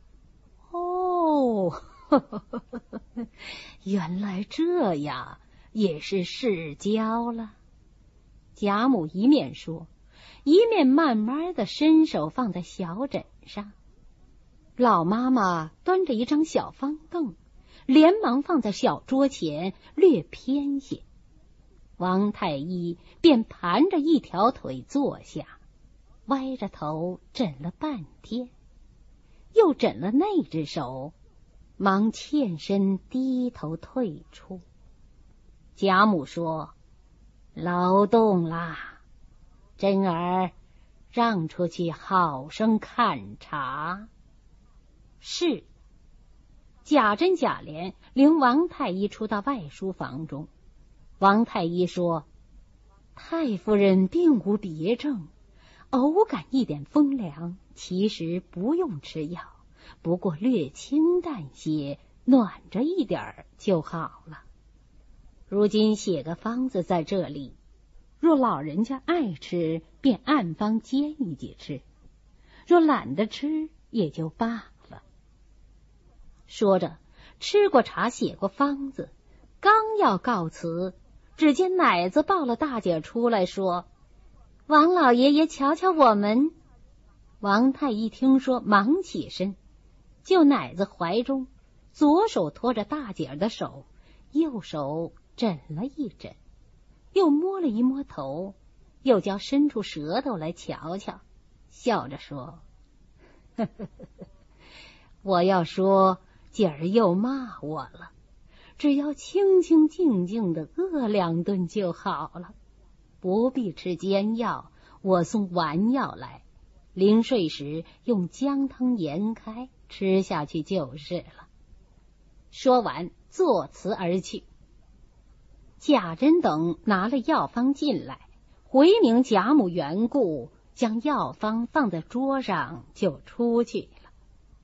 A: 哦，呵呵呵呵，原来这样，也是世交了。贾母一面说，一面慢慢的伸手放在小枕上。老妈妈端着一张小方凳，连忙放在小桌前，略偏些。王太医便盘着一条腿坐下，歪着头枕了半天，又枕了那只手，忙欠身低头退出。贾母说：“劳动啦，珍儿，让出去好生看茶。”是。贾珍、贾琏领王太医出到外书房中。王太医说：“太夫人并无别症，偶感一点风凉，其实不用吃药，不过略清淡些，暖着一点就好了。如今写个方子在这里，若老人家爱吃，便按方煎一剂吃；若懒得吃，也就罢了。”说着，吃过茶，写过方子，刚要告辞，只见奶子抱了大姐出来，说：“王老爷爷瞧瞧我们。”王太医听说，忙起身，就奶子怀中，左手托着大姐的手，右手枕了一枕，又摸了一摸头，又叫伸出舌头来瞧瞧，笑着说：“呵呵呵呵，我要说姐儿又骂我了，只要清清静静的饿两顿就好了，不必吃煎药，我送丸药来，临睡时用姜汤研开，吃下去就是了。”说完，作辞而去。贾珍等拿了药方进来，回明贾母缘故，将药方放在桌上，就出去了。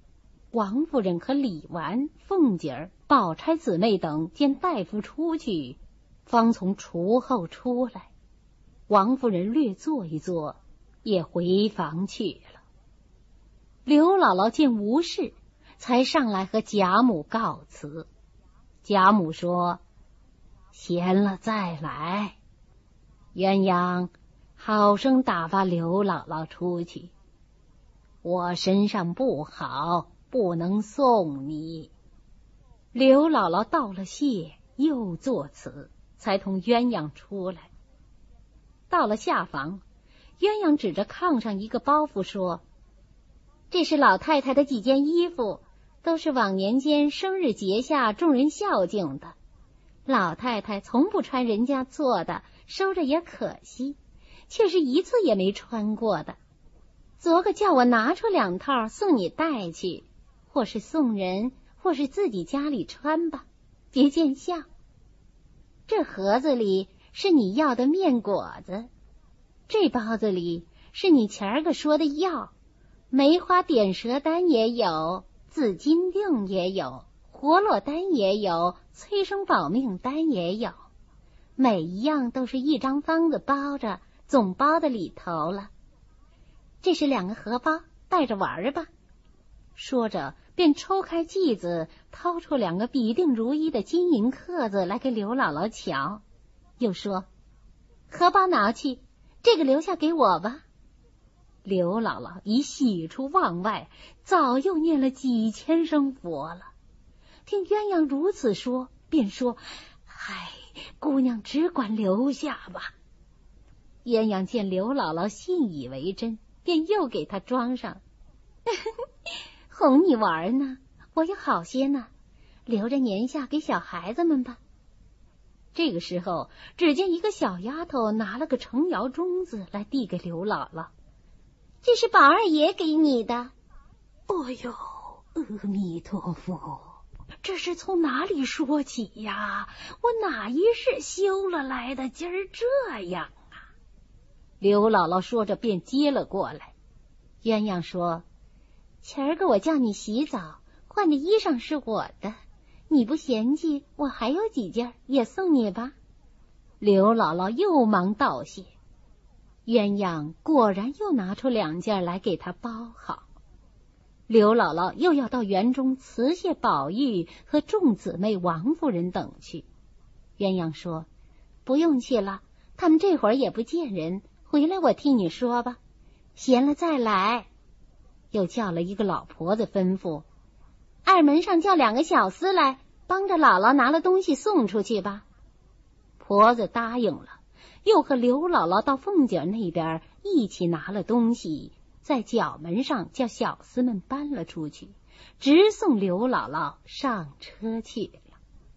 A: 王夫人和李纨、凤姐儿、宝钗姊妹等见大夫出去，方从厨后出来。王夫人略坐一坐，也回房去了。刘姥姥见无事，才上来和贾母告辞。贾母说：“闲了再来。”鸳鸯好生打发刘姥姥出去，我身上不好，不能送你。刘姥姥道了谢，又作辞，才同鸳鸯出来。到了下房，鸳鸯指着炕上一个包袱说：“这是老太太的几件衣服，都是往年间生日节下众人孝敬的。老太太从不穿人家做的，收着也可惜，却是一次也没穿过的。昨个叫我拿出两套送你带去，或是送人，或是自己家里穿吧，别见笑。这盒子里是你要的面果子，这包子里是你前儿个说的药，梅花点舌丹也有，紫金锭也有，活络丹也有，催生保命丹也有，每一样都是一张方子包着，总包在里头了。这是两个荷包，带着玩吧。”说着便抽开剂子，掏出两个比定如一的金银克子来给刘姥姥瞧，又说：“荷包拿去，这个留下给我吧。”刘姥姥已喜出望外，早又念了几千声佛了。听鸳鸯如此说，便说：“唉，姑娘只管留下吧。”鸳鸯见刘姥姥信以为真，便又给她装上。哄你玩呢，我有好些呢，留着年下给小孩子们吧。这个时候，只见一个小丫头拿了个程窑盅子来递给刘姥姥：“这是宝二爷给你的。”“哎呦，阿弥陀佛，这是从哪里说起呀？我哪一世修了来的，今儿这样啊？”刘姥姥说着便接了过来。鸳鸯说：“前儿个我叫你洗澡，换的衣裳是我的，你不嫌弃，我还有几件，也送你吧。”刘姥姥又忙道谢。鸳鸯果然又拿出两件来给他包好。刘姥姥又要到园中辞谢宝玉和众姊妹王夫人等去。鸳鸯说：“不用去了，他们这会儿也不见人，回来我替你说吧，闲了再来。”又叫了一个老婆子吩咐：“二门上叫两个小厮来，帮着姥姥拿了东西送出去吧。”婆子答应了，又和刘姥姥到凤姐那边一起拿了东西，在角门上叫小厮们搬了出去，直送刘姥姥上车去了。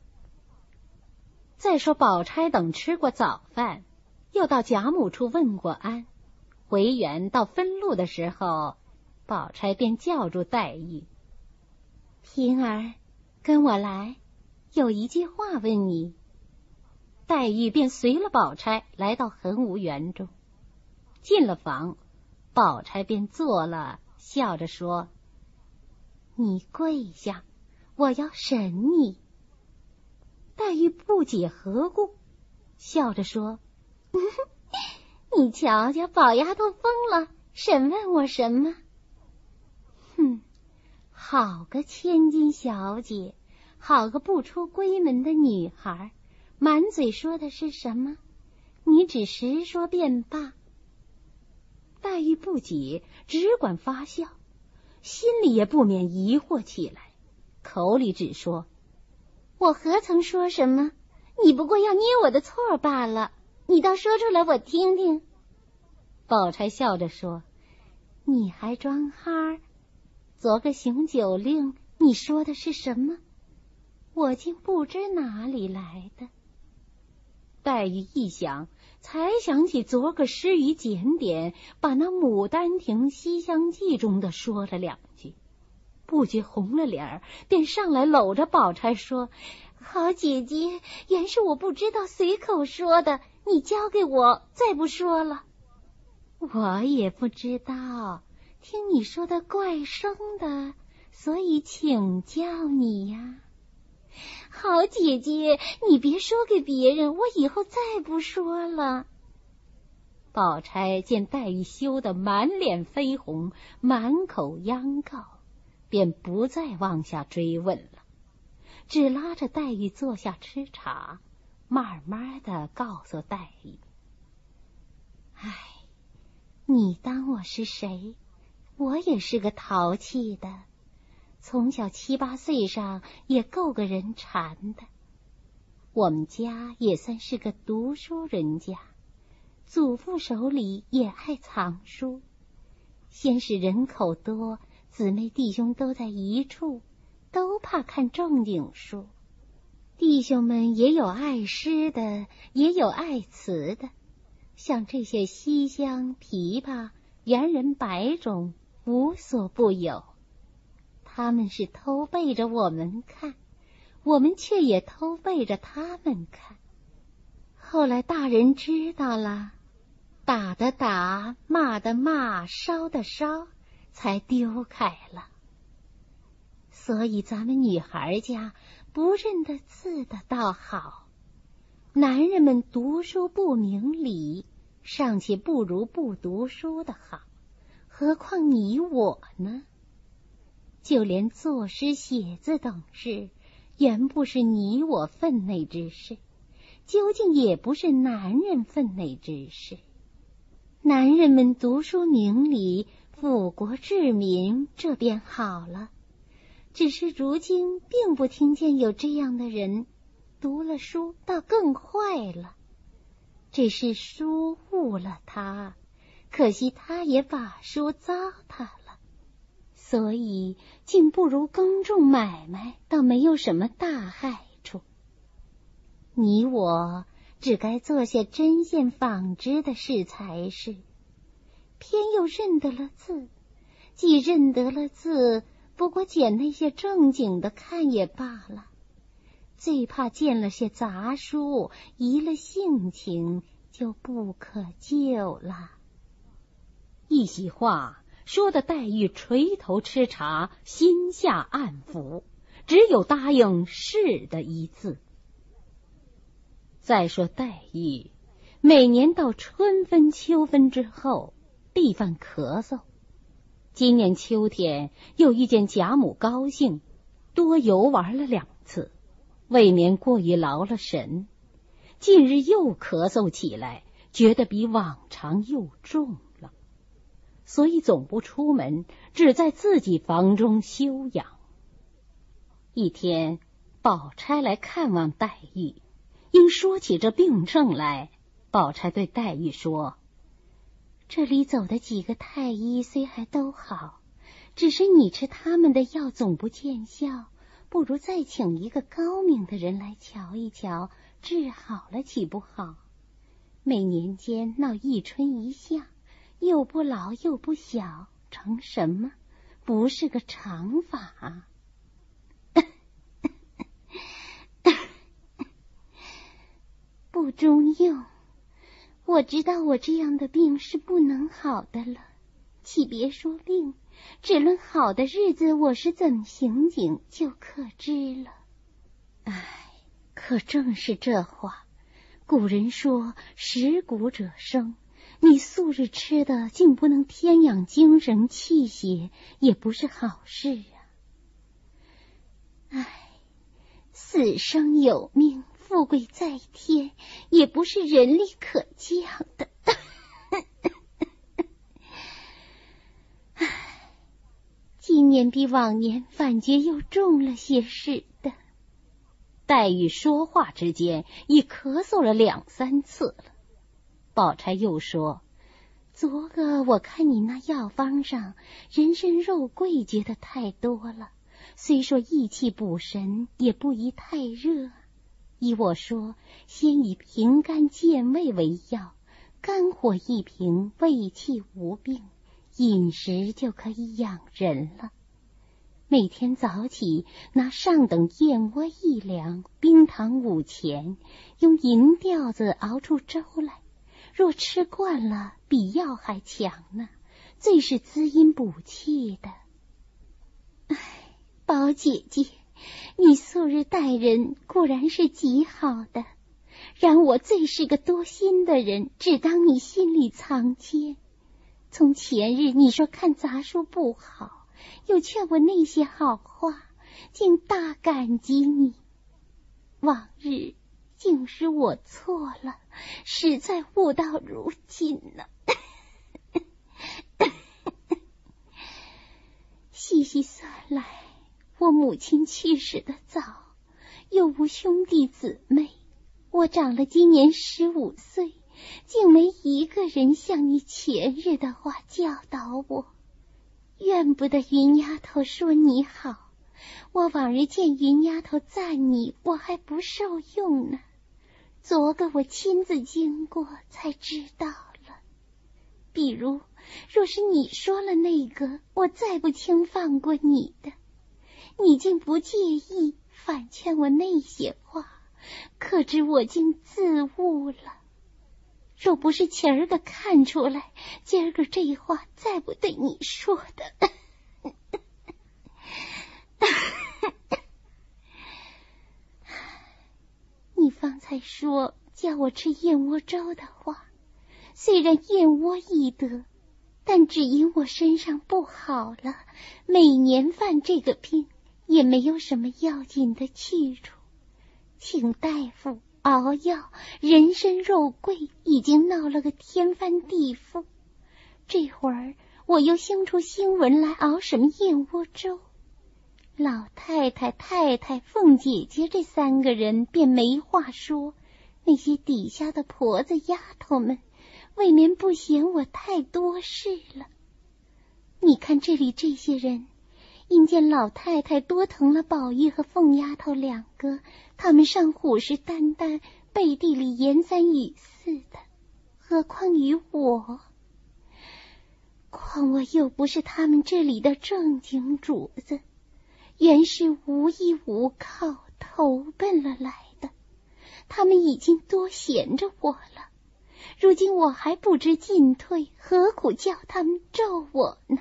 A: 再说宝钗等吃过早饭，又到贾母处问过安，回园到分路的时候，宝钗便叫住黛玉：“平儿，跟我来，有一句话问你。”黛玉便随了宝钗来到恒芜园中，进了房，宝钗便坐了，笑着说：“你跪下，我要审你。”黛玉不解何故，笑着说：“你瞧瞧，宝丫头疯了，审问我什么？哼，好个千金小姐，好个不出闺门的女孩，满嘴说的是什么？你只实说便罢。”黛玉不解，只管发笑，心里也不免疑惑起来，口里只说：“我何曾说什么？你不过要捏我的错罢了，你倒说出来我听听。”宝钗笑着说：“你还装哈？昨个行酒令，你说的是什么？我竟不知哪里来的。”黛玉一想，才想起昨个诗语检点，把那《牡丹亭西厢记》中的说了两句，不觉红了脸儿，便上来搂着宝钗说：“好姐姐，原是我不知道，随口说的，你教给我，再不说了。”“我也不知道，听你说的怪生的， 所以请教你呀。好姐姐，你别说给别人，我以后再不说了。宝钗见黛玉羞得满脸绯红，满口央告，便不再往下追问了，只拉着黛玉坐下吃茶，慢慢的告诉黛玉：唉，你当我是谁？我也是个淘气的，从小七八岁上也够个人馋的。我们家也算是个读书人家，祖父手里也爱藏书。先是人口多，姊妹弟兄都在一处，都怕看正经书。弟兄们也有爱诗的，也有爱词的，像这些西厢、琵琶、猿人、白种，无所不有。他们是偷背着我们看，我们却也偷背着他们看。后来大人知道了，打的打，骂的骂，烧的烧，才丢开了。所以咱们女孩家不认得字的倒好，男人们读书不明理，尚且不如不读书的好，何况你我呢？就连作诗写字等事，原不是你我分内之事，究竟也不是男人分内之事。男人们读书明理，富国治民，这便好了。只是如今并不听见有这样的人，读了书倒更坏了。只是书误了他，可惜他也把书糟蹋了。所以竟不如耕种买卖，倒没有什么大害处。你我只该做些针线纺织的事才是，偏又认得了字。既认得了字，不过捡那些正经的看也罢了，最怕见了些杂书，移了性情，就不可救了。一席话说的黛玉垂头吃茶，心下暗服，只有答应是的一字。再说黛玉每年到春分秋分之后必犯咳嗽，今年秋天又遇见贾母高兴，多游玩了两次，未免过于劳了神。近日又咳嗽起来，觉得比往常又重了，所以总不出门，只在自己房中休养。一天，宝钗来看望黛玉，因说起这病症来，宝钗对黛玉说：这里走的几个太医虽还都好，只是你吃他们的药总不见效，不如再请一个高明的人来瞧一瞧，治好了岂不好？每年间闹一春一夏，又不老又不小，成什么？不是个常法。不中用，我知道我这样的病是不能好的了，岂别说病，只论好的日子我是怎么行景就可知了。唉，可正是这话，古人说食谷者生，你素日吃的竟不能添养精神气血，也不是好事啊。唉，死生有命，富贵在天，也不是人力可降的。今年比往年反觉又重了些似的。黛玉说话之间已咳嗽了两三次了。宝钗又说：昨个我看你那药方上人参肉桂觉得太多了，虽说益气补神，也不宜太热。依我说，先以平肝健胃为要，肝火一平，胃气无病，饮食就可以养人了。每天早起拿上等燕窝一两，冰糖五钱，用银吊子熬出粥来，若吃惯了，比药还强呢，最是滋阴补气的。唉，
B: 宝姐姐，你素日待人固然是极好的，然我最是个多心的人，只当你心里藏奸。从前日你说看杂书不好，又劝我那些好话，竟大感激你。往日竟是我错了，实在悟到如今呢。细细算来，我母亲去世的早，又无兄弟姊妹，我长了今年十五岁，竟没一个人像你前日的话教导我。怨不得云丫头说你好，我往日见云丫头赞你，我还不受用呢。昨个我亲自经过才知道了。比如若是你说了那个，我再不轻放过你的，你竟不介意，反劝我那些话，可知我竟自误了。若不是前儿个看出来，今儿个这话再不对你说的。你方才说叫我吃燕窝粥的话，虽然燕窝易得，但只因我身上不好了，每年犯这个病，也没有什么要紧的去处。请大夫熬药，人参肉桂已经闹了个天翻地覆。这会儿我又兴出新闻来熬什么燕窝粥，老太太、太太、凤姐姐这三个人便没话说，那些底下的婆子丫头们未免不嫌我太多事了。你看这里这些人，因见老太太多疼了宝玉和凤丫头两个，他们尚虎视眈眈，背地里言三语四的，何况于我？况我又不是他们这里的正经主子，原是无依无靠投奔了来的，他们已经多闲着我了，如今我还不知进退，何苦叫他们咒我呢？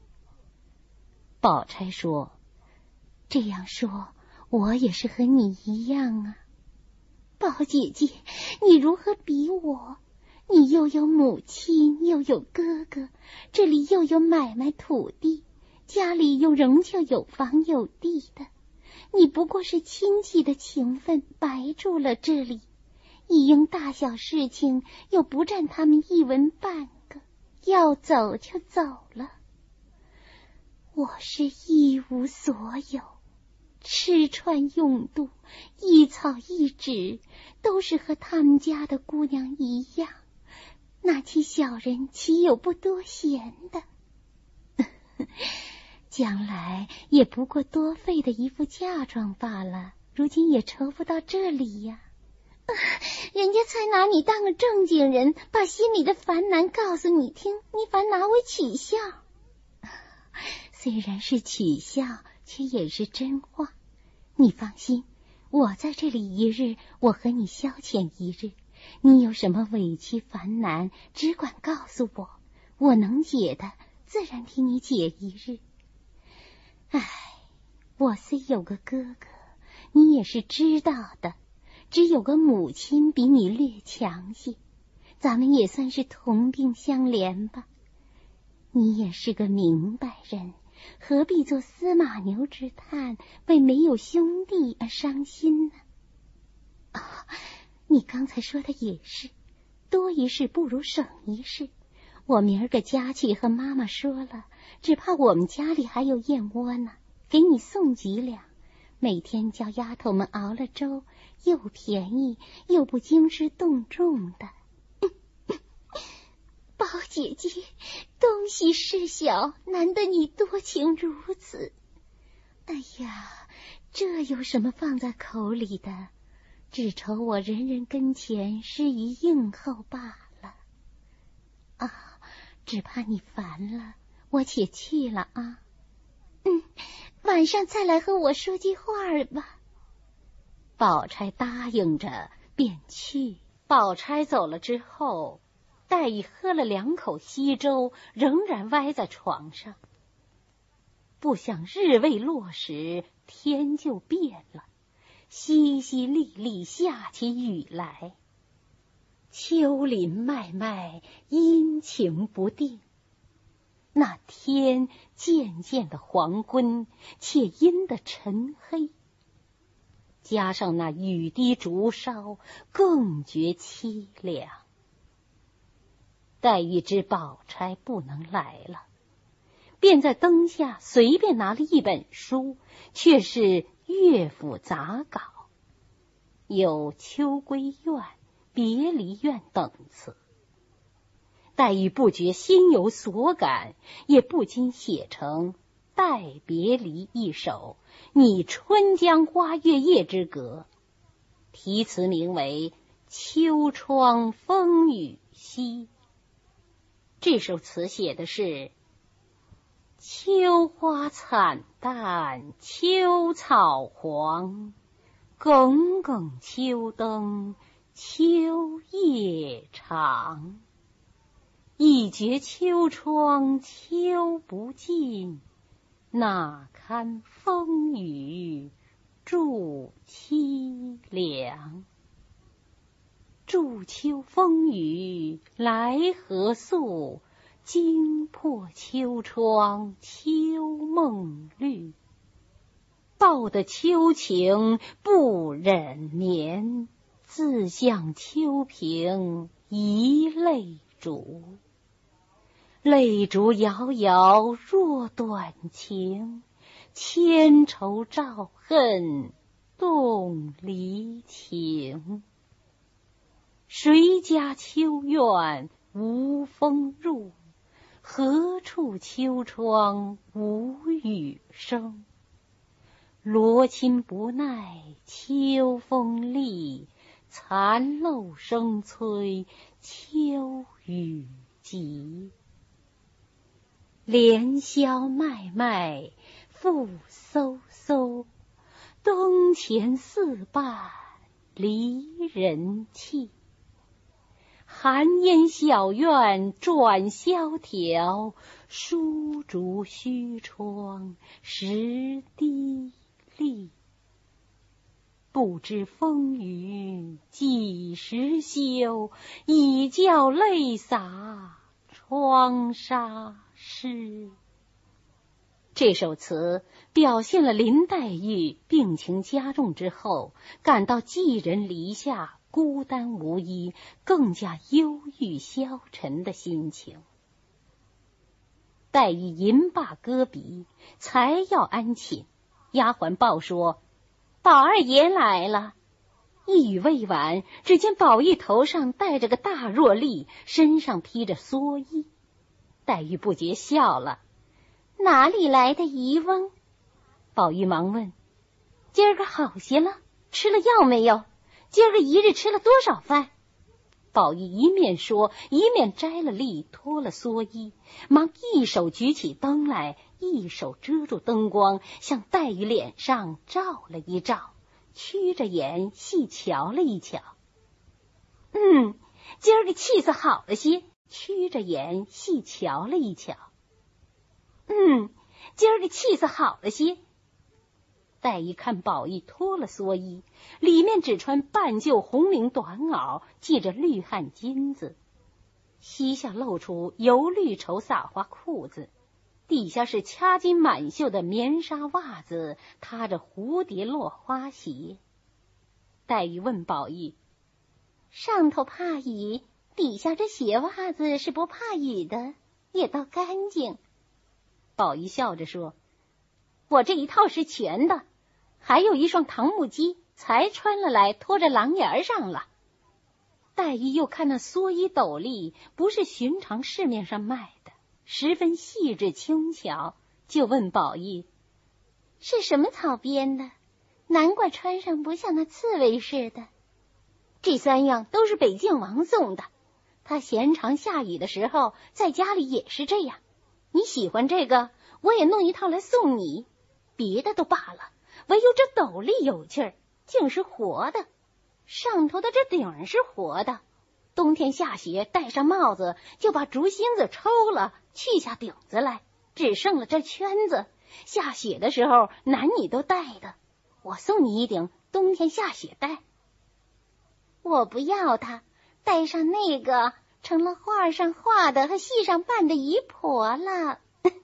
A: 宝钗说：
B: 这样说，我也是和你一样啊。宝姐姐，你如何比我？你又有母亲，又有哥哥，这里又有买卖土地，家里又仍旧有房有地的，你不过是亲戚的情分白住了这里，一应大小事情又不占他们一文半个，要走就走了。我是一无所有，吃穿用度，一草一纸，都是和他们家的姑娘一样，那其小人岂有不多闲的？将来也不过多费的一副嫁妆罢了，如今也愁不到这里呀。啊，人家才拿你当个正经人，把心里的烦难告诉你听，你反拿为取笑。虽然是取笑，却也是真话。你放心，我在这里一日，我和你消遣一日，你有什么委屈烦难，只管告诉我，我能解的，自然替你解一日。唉，我虽有个哥哥，你也是知道的，只有个母亲比你略强些，咱们也算是同病相怜吧。你也是个明白人，何必做司马牛之叹，为没有兄弟而伤心呢？哦，你刚才说的也是，多一事不如省一事。我明儿个家去和妈妈说了，只怕我们家里还有燕窝呢，给你送几两，每天叫丫头们熬了粥，又便宜又不兴师动众的。宝姐姐，东西事小，难得你多情如此。哎呀，这有什么放在口里的？只愁我人人跟前失于应候罢了。啊，只怕你烦了，我且去了啊。嗯，晚上再来和我说句话儿吧。
A: 宝钗答应着便去。宝钗走了之后，黛玉喝了两口稀粥，仍然歪在床上。 不想日未落时，天就变了，淅淅沥沥下起雨来。丘陵脉脉，阴晴不定。那天渐渐的黄昏，且阴得沉黑，加上那雨滴竹梢，更觉凄凉。黛玉知宝钗不能来了，便在灯下随便拿了一本书，却是乐府杂稿，有《秋闺怨》《别离怨》等词。黛玉不觉心有所感，也不禁写成《待别离》一首，拟春江花月夜之歌，题词名为《秋窗风雨夕》。这首词写的是：秋花惨淡秋草黄，耿耿秋灯秋夜长。一觉秋窗秋不尽，哪堪风雨助凄凉。助秋风雨来何宿，惊破秋窗秋梦绿。报得秋情不忍眠，自向秋萍一泪逐。泪逐遥遥若短情，千愁照恨动离情。谁家秋院无风入，何处秋窗无雨声。罗衾不耐秋风力，残漏声催秋雨急。连霄脉脉复飕飕，灯前四半离人泣。寒烟小院转萧条，疏竹虚窗时滴沥。不知风雨几时休，已教泪洒窗纱湿。这首词表现了林黛玉病情加重之后，感到寄人篱下，孤单无依，更加忧郁消沉的心情。黛玉吟罢歌鼻，才要安寝，丫鬟报说宝二爷来了。一语未完，只见宝玉头上戴着个大箬笠，身上披着蓑衣。黛玉不觉笑了，
B: 哪里来的渔翁？
A: 宝玉忙问，
B: 今儿个好些了，吃了药没有？今儿个一日吃了多少饭？
A: 宝玉一面说，一面摘了笠，脱了蓑衣，忙一手举起灯来，一手遮住灯光，向黛玉脸上照了一照，曲着眼细瞧了一瞧。
B: 嗯，今儿个气色好了些。
A: 曲着眼细瞧了一瞧。
B: 嗯，今儿个气色好了些。
A: 黛玉看宝玉脱了蓑衣，里面只穿半旧红绫短袄，系着绿汗巾子，膝下露出油绿绸撒花裤子，底下是掐金满绣的棉纱袜子，踏着蝴蝶落花鞋。黛玉问宝玉，
B: 上头怕雨，底下这鞋袜子是不怕雨的，也倒干净。
A: 宝玉笑着说，我这一套是全的，还有一双唐木屐，才穿了来拖着廊檐上了。黛玉又看那蓑衣斗笠，不是寻常市面上卖的，十分细致轻巧，就问宝玉，
B: 是什么草编的？难怪穿上不像那刺猬似的。这三样都是北静王送的，他闲常下雨的时候，在家里也是这样。你喜欢这个，我也弄一套来送你。别的都罢了，唯有这斗笠有趣儿，竟是活的，上头的这顶是活的。冬天下雪，戴上帽子，就把竹芯子抽了，去下顶子来，只剩了这圈子，
A: 下雪的时候男女都戴的。我送你一顶冬天下雪戴。
B: 我不要它，戴上那个成了画上画的和戏上扮的姨婆了。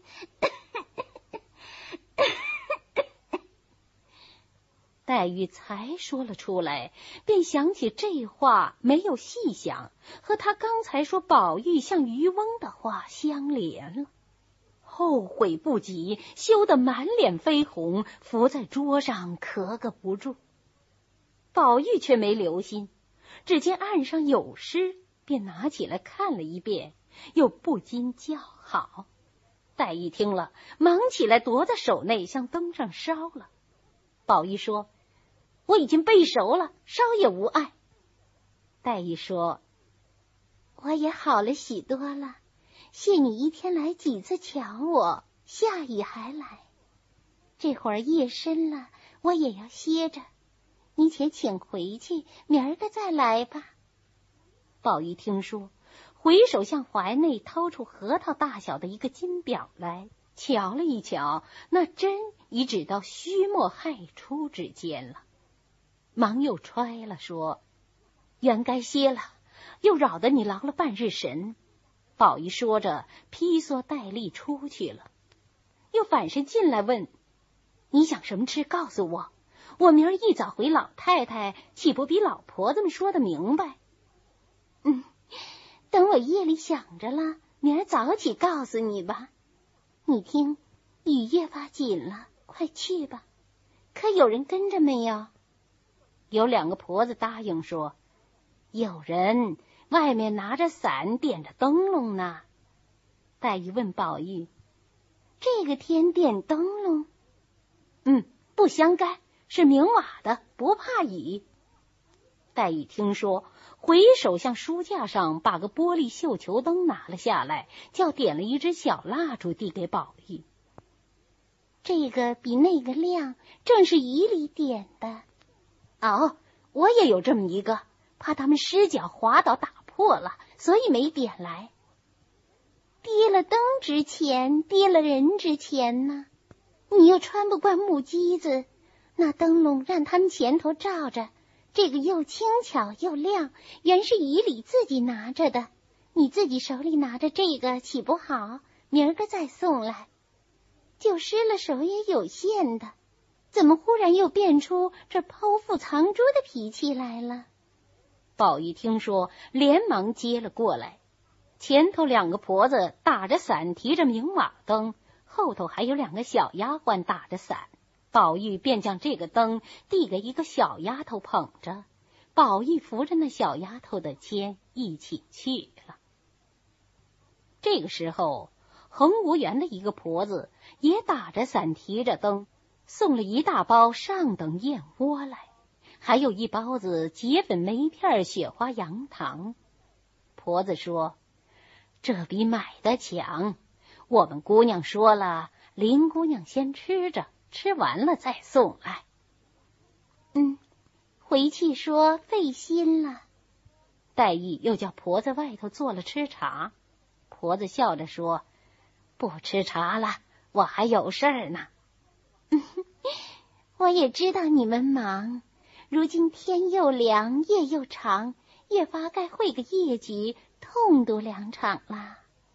A: 黛玉才说了出来，便想起这话没有细想，和他刚才说宝玉像渔翁的话相连了，后悔不及，羞得满脸绯红，伏在桌上咳个不住。宝玉却没留心，只见案上有诗，便拿起来看了一遍，又不禁叫好。黛玉听了，忙起来夺在手内，向灯上烧了。宝玉说：我已经背熟了，烧也无碍。黛玉说：
B: 我也好了许多了，谢你一天来几次瞧我，下雨还来。这会儿夜深了，我也要歇着，你且请回去，明儿个再来吧。
A: 宝玉听说，回手向怀内掏出核桃大小的一个金表来，瞧了一瞧，那针已指到虚末亥初之间了，忙又揣了，说：原该歇了，又扰得你劳了半日神。宝玉说着，披蓑戴笠出去了，又反身进来问：你想什么吃？告诉我，我明儿一早回老太太，岂不比老婆子们说的明白？
B: 嗯，等我夜里想着了，明儿早起告诉你吧。你听，雨越发紧了，快去吧。可有人跟着没有？
A: 有两个婆子答应说：有人，外面拿着伞，点着灯笼呢。黛玉问宝玉：
B: 这个天点灯笼？
A: 嗯，不相干，是明瓦的，不怕雨。黛玉听说，回手向书架上把个玻璃绣球灯拿了下来，叫点了一支小蜡烛递给宝玉。
B: 这个比那个亮，正是雨里点的。
A: 哦，我也有这么一个，怕他们失脚滑倒打破了，所以没点来。
B: 跌了灯值钱，跌了人值钱呢。你又穿不惯木屐子，那灯笼让他们前头照着，这个又轻巧又亮，原是雨里自己拿着的。你自己手里拿着这个岂不好？明儿个再送来。就失了手也有限的，怎么忽然又变出这剖腹藏珠的脾气来了？
A: 宝玉听说，连忙接了过来。前头两个婆子打着伞，提着明瓦灯，后头还有两个小丫鬟打着伞。宝玉便将这个灯递给一个小丫头捧着，宝玉扶着那小丫头的肩一起去了。这个时候，恒芜园的一个婆子也打着伞，提着灯，送了一大包上等燕窝来，还有一包子结粉梅片雪花羊糖。婆子说：这比买的强，我们姑娘说了，林姑娘先吃着，吃完了再送来。
B: 嗯，回去说费心了。
A: 黛玉又叫婆子外头做了吃茶。婆子笑着说：不吃茶了，我还有事儿呢。
B: 我也知道你们忙，如今天又凉，夜又长，越发该会个夜局，痛赌两场啦。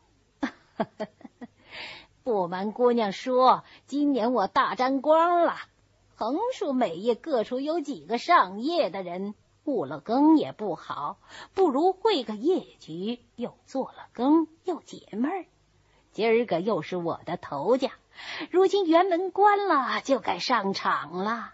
A: 不瞒姑娘说，今年我大沾光了，横竖每夜各处有几个上夜的人，误了更也不好，不如会个夜局，又做了更，又解闷儿。今儿个又是我的头家，如今园门关了，就该上场了。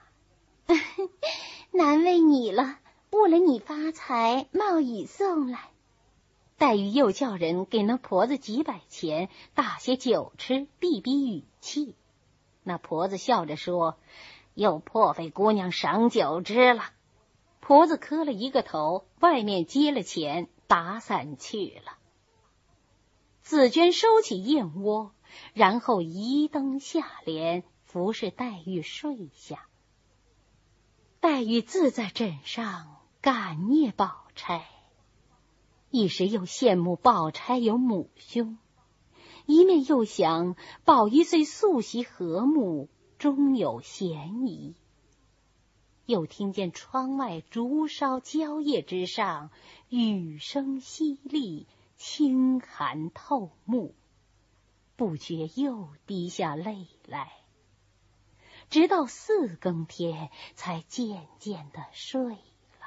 B: 难为你了，误了你发财，冒雨送来。
A: 黛玉又叫人给那婆子几百钱，打些酒吃，避避雨气。那婆子笑着说：又破费姑娘赏酒吃了。婆子磕了一个头，外面接了钱，打伞去了。紫鹃收起燕窝，然后移灯下帘，服侍黛玉睡下。黛玉自在枕上感念宝钗，一时又羡慕宝钗有母兄， 一面又想宝玉虽素习和睦，终有嫌疑。又听见窗外竹梢蕉叶之上雨声淅沥，清寒透目，不觉又滴下泪来，直到四更天才渐渐的睡了。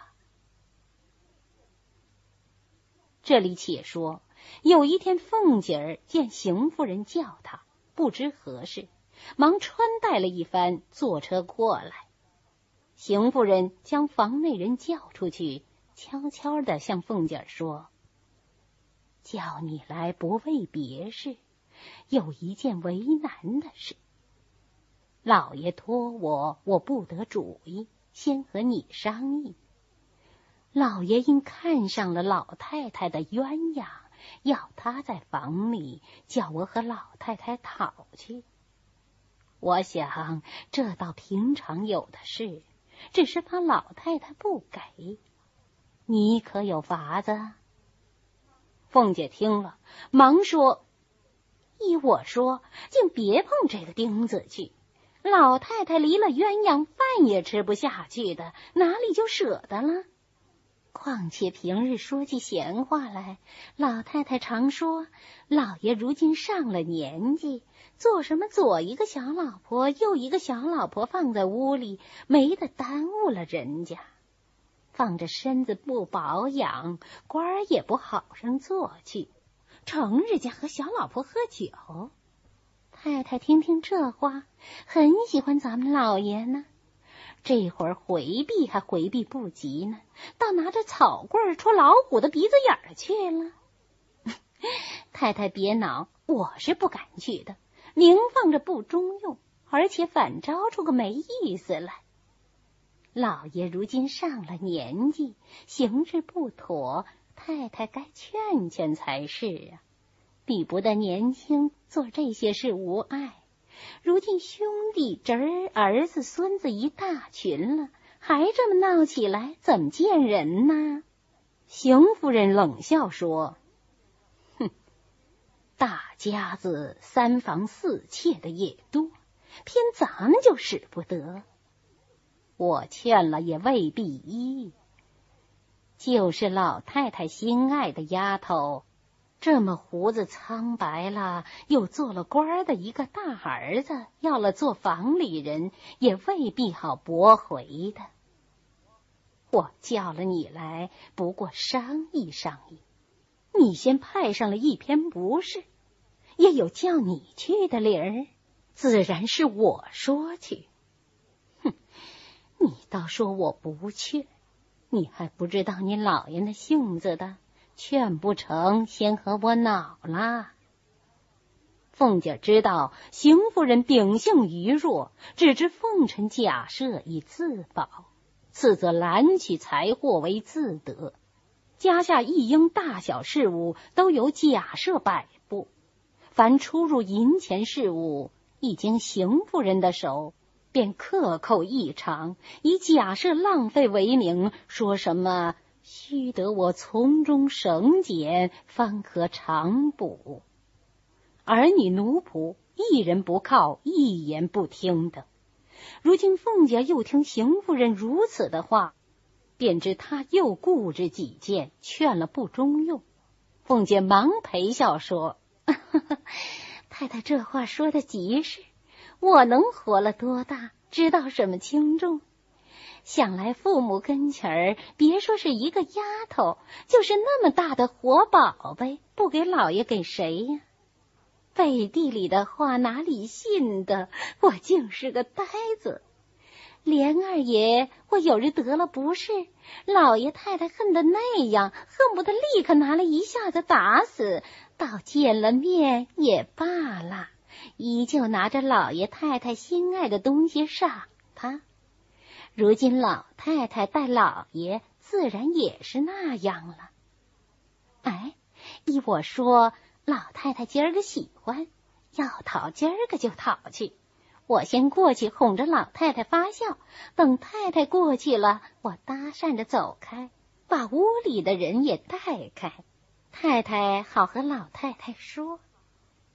A: 这里且说，有一天凤姐儿见邢夫人叫她，不知何事，忙穿戴了一番，坐车过来。邢夫人将房内人叫出去，悄悄地向凤姐儿说：叫你来不为别事，有一件为难的事。老爷托我，我不得主意，先和你商议。老爷因看上了老太太的鸳鸯，要她在房里，叫我和老太太讨去。我想这倒平常有的事，只是怕老太太不给，你可有法子？凤姐听了，忙说：依我说，竟别碰这个钉子去。老太太离了鸳鸯，饭也吃不下去的，哪里就舍得了？况且平日说起闲话来，老太太常说，老爷如今上了年纪，做什么左一个小老婆，右一个小老婆放在屋里，没得耽误了人家。放着身子不保养，官儿也不好上做去，成日家和小老婆喝酒。太太听听这话，很喜欢咱们老爷呢。这会儿回避还回避不及呢，倒拿着草棍戳老虎的鼻子眼儿去了。太太别恼，我是不敢去的，明放着不中用，而且反招出个没意思来。老爷如今上了年纪，行事不妥，太太该劝劝才是啊。比不得年轻，做这些事无碍。如今兄弟侄儿儿子孙子一大群了，还这么闹起来，怎么见人呢？邢夫人冷笑说：哼，大家子三房四妾的也多，偏咱们就使不得。我劝了也未必依，就是老太太心爱的丫头，这么胡子苍白了，又做了官的一个大儿子，要了做房里人，也未必好驳回的。我叫了你来，不过商议商议，你先派上了一篇不是，也有叫你去的理儿，自然是我说去。哼，你倒说我不去，你还不知道你老爷那性子的，劝不成，先和我恼了。凤姐知道邢夫人秉性愚弱，只知奉承假设以自保，次则揽取财货为自得，家下一应大小事务都有假设摆布，凡出入银钱事务，一经邢夫人的手，便克扣异常，以假设浪费为名，说什么须得我从中省减，方可偿补。儿女奴仆一人不靠，一言不听的。如今凤姐又听邢夫人如此的话，便知她又固执己见，劝了不中用。凤姐忙陪笑说：太太这话说的极是，我能活了多大，知道什么轻重。想来父母跟前儿，别说是一个丫头，就是那么大的活宝贝，不给老爷给谁呀？背地里的话哪里信的，我竟是个呆子。莲二爷，我有日得了不是，老爷太太恨得那样，恨不得立刻拿了一下子打死，到见了面也罢了，依旧拿着老爷太太心爱的东西赏他。如今老太太待老爷，自然也是那样了。哎，依我说，老太太今儿个喜欢，要讨今儿个就讨去。我先过去哄着老太太发笑，等太太过去了，我搭讪着走开，把屋里的人也带开，太太好和老太太说。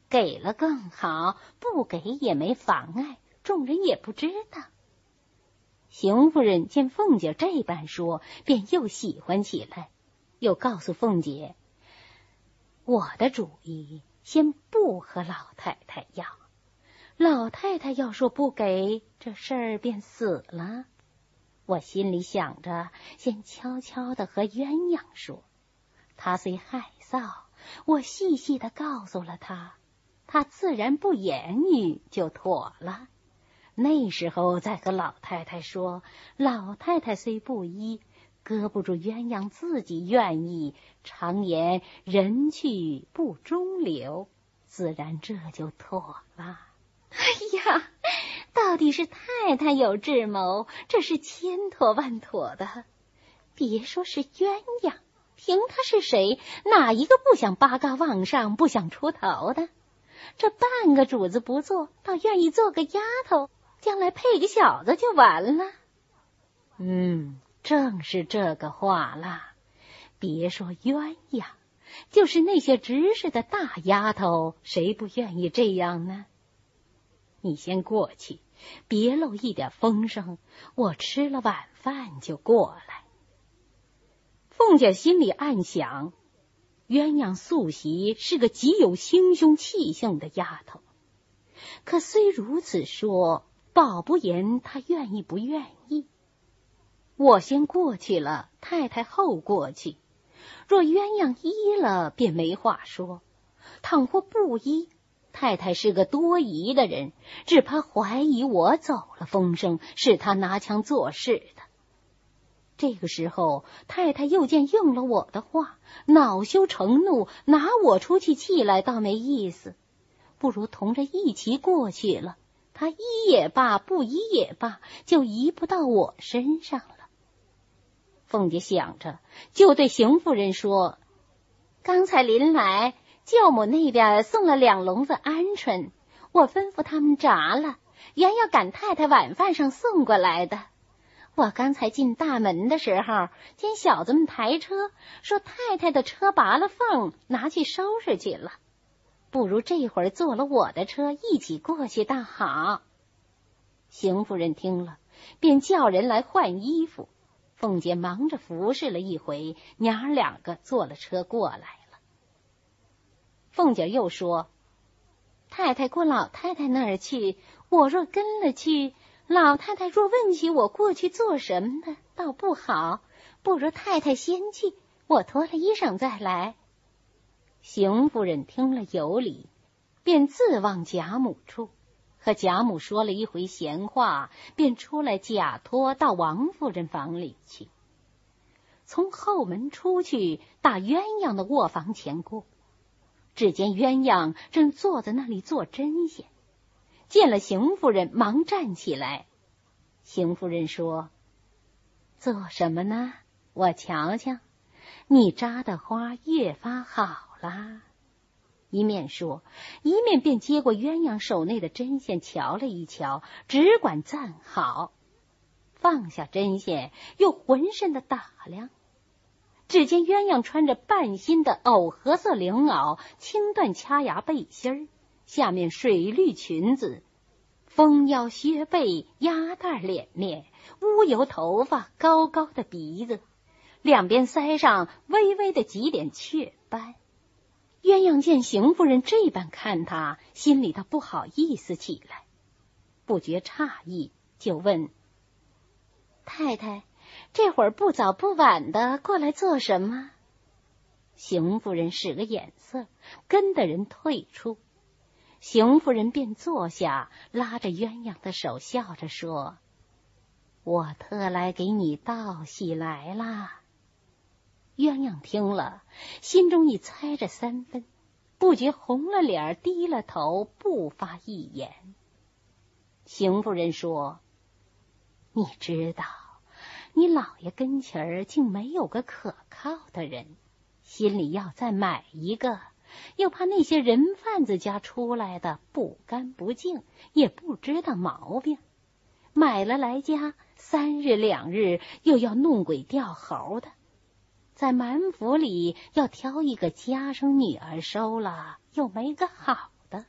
A: 给了更好，不给也没妨碍，众人也不知道。邢夫人见凤姐这般说，便又喜欢起来，又告诉凤姐，我的主意先不和老太太要，老太太要说不给，这事儿便死了。我心里想着，先悄悄地和鸳鸯说，他虽害臊，我细细地告诉了他，他自然不言语，就妥了。那时候再和老太太说，老太太虽不依，搁不住鸳鸯自己愿意，常言人去不中留，自然这就妥了。
B: 哎呀，到底是太太有智谋，这是千妥万妥的。别说是鸳鸯，凭他是谁，哪一个不想八嘎往上，不想出头的？这半个主子不做，倒愿意做个丫头，将来配个小子就完了。
A: 嗯，正是这个话了。别说鸳鸯，就是那些执事的大丫头，谁不愿意这样呢？你先过去，别漏一点风声，我吃了晚饭就过来。凤姐心里暗想，鸳鸯素习是个极有心胸气性的丫头，可虽如此说，保不言她愿意不愿意。我先过去了，太太后过去，若鸳鸯依了，便没话说；倘或不依，太太是个多疑的人，只怕怀疑我走了风声，是她拿枪做事的。这个时候，太太又见应了我的话，恼羞成怒，拿我出去气来，倒没意思，不如同着一起过去了。她依也罢，不依也罢，就移不到我身上了。凤姐想着，就对邢夫人说，刚才临来，舅母那边送了两笼子鹌鹑，我吩咐他们炸了，原要赶太太晚饭上送过来的。我刚才进大门的时候，见小子们抬车，说太太的车拔了缝，拿去收拾去了，不如这会儿坐了我的车一起过去倒好。邢夫人听了，便叫人来换衣服。凤姐忙着服侍了一回，娘儿两个坐了车过来了。凤姐又说，太太过老太太那儿去，我若跟了去，老太太若问起我过去做什么的，倒不好，不如太太先去，我脱了衣裳再来。邢夫人听了有理，便自往贾母处，和贾母说了一回闲话，便出来假托到王夫人房里去。从后门出去，打鸳鸯的卧房前过，只见鸳鸯正坐在那里做针线，见了邢夫人，忙站起来。邢夫人说，做什么呢？我瞧瞧，你扎的花越发好啦。一面说，一面便接过鸳鸯手内的针线瞧了一瞧，只管赞好，放下针线，又浑身的打量。只见鸳鸯穿着半新的藕荷色绫袄，青缎掐牙背心儿，下面水绿裙子，丰腰削背，鸭蛋脸面，乌油头发，高高的鼻子，两边腮上微微的几点雀斑。鸳鸯见邢夫人这般看他，心里倒不好意思起来，不觉诧异，就问，太太这会儿不早不晚的过来做什么？邢夫人使个眼色，跟的人退出。邢夫人便坐下，拉着鸳鸯的手，笑着说，我特来给你道喜来啦。鸳鸯听了，心中已猜着三分，不觉红了脸，低了头，不发一言。邢夫人说，你知道你老爷跟前儿竟没有个可靠的人，心里要再买一个，又怕那些人贩子家出来的不干不净，也不知道毛病，买了来家三日两日又要弄鬼吊猴的，在满府里要挑一个家生女儿收了，又没个好的，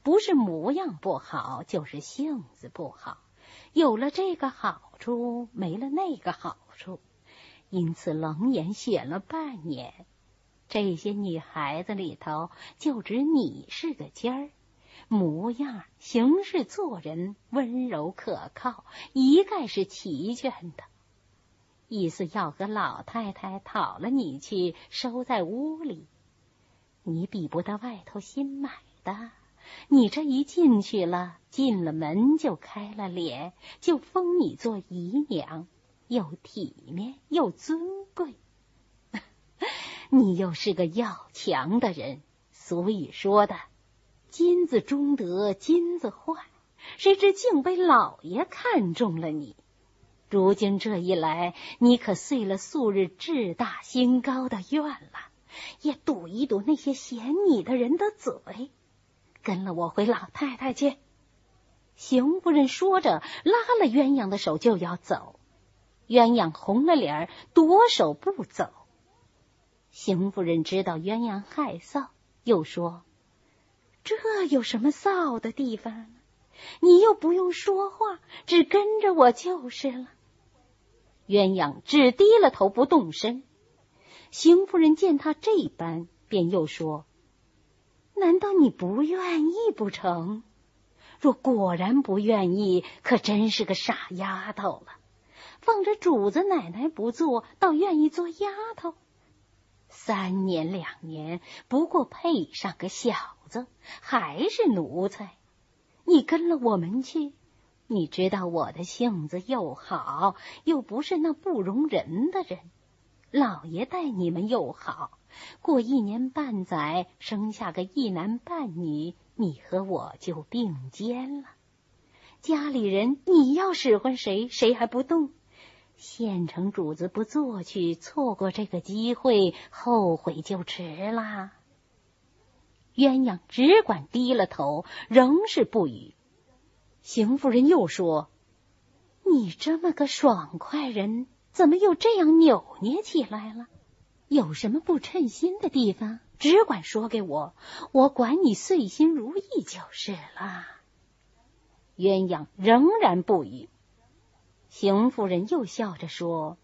A: 不是模样不好，就是性子不好，有了这个好处，没了那个好处，因此冷眼选了半年。这些女孩子里头，就只你是个尖儿，模样、行事做人温柔可靠，一概是齐全的。意思要和老太太讨了你去，收在屋里。你比不得外头新买的，你这一进去了，进了门就开了脸，就封你做姨娘，又体面又尊贵。你又是个要强的人，所以说的金子终得金子换，谁知竟被老爷看中了你。如今这一来，你可遂了素日志大心高的愿了，也堵一堵那些嫌你的人的嘴。跟了我回老太太去。邢夫人说着，拉了鸳鸯的手就要走。鸳鸯红了脸，夺手不走。邢夫人知道鸳鸯害臊，又说：这有什么臊的地方呢？你又不用说话，只跟着我就是了。鸳鸯只低了头不动身。邢夫人见他这般，便又说：难道你不愿意不成？若果然不愿意，可真是个傻丫头了。放着主子奶奶不做，倒愿意做丫头。三年两年，不过配上个小子，还是奴才。你跟了我们去，你知道我的性子又好，又不是那不容人的人。老爷待你们又好，过一年半载，生下个一男半女，你和我就并肩了。家里人你要使唤谁，谁还不动。县城主子不做去，错过这个机会，后悔就迟啦。鸳鸯只管低了头，仍是不语。邢夫人又说：你这么个爽快人，怎么又这样扭捏起来了？有什么不称心的地方，只管说给我，我管你遂心如意就是了。鸳鸯仍然不语。邢夫人又笑着说：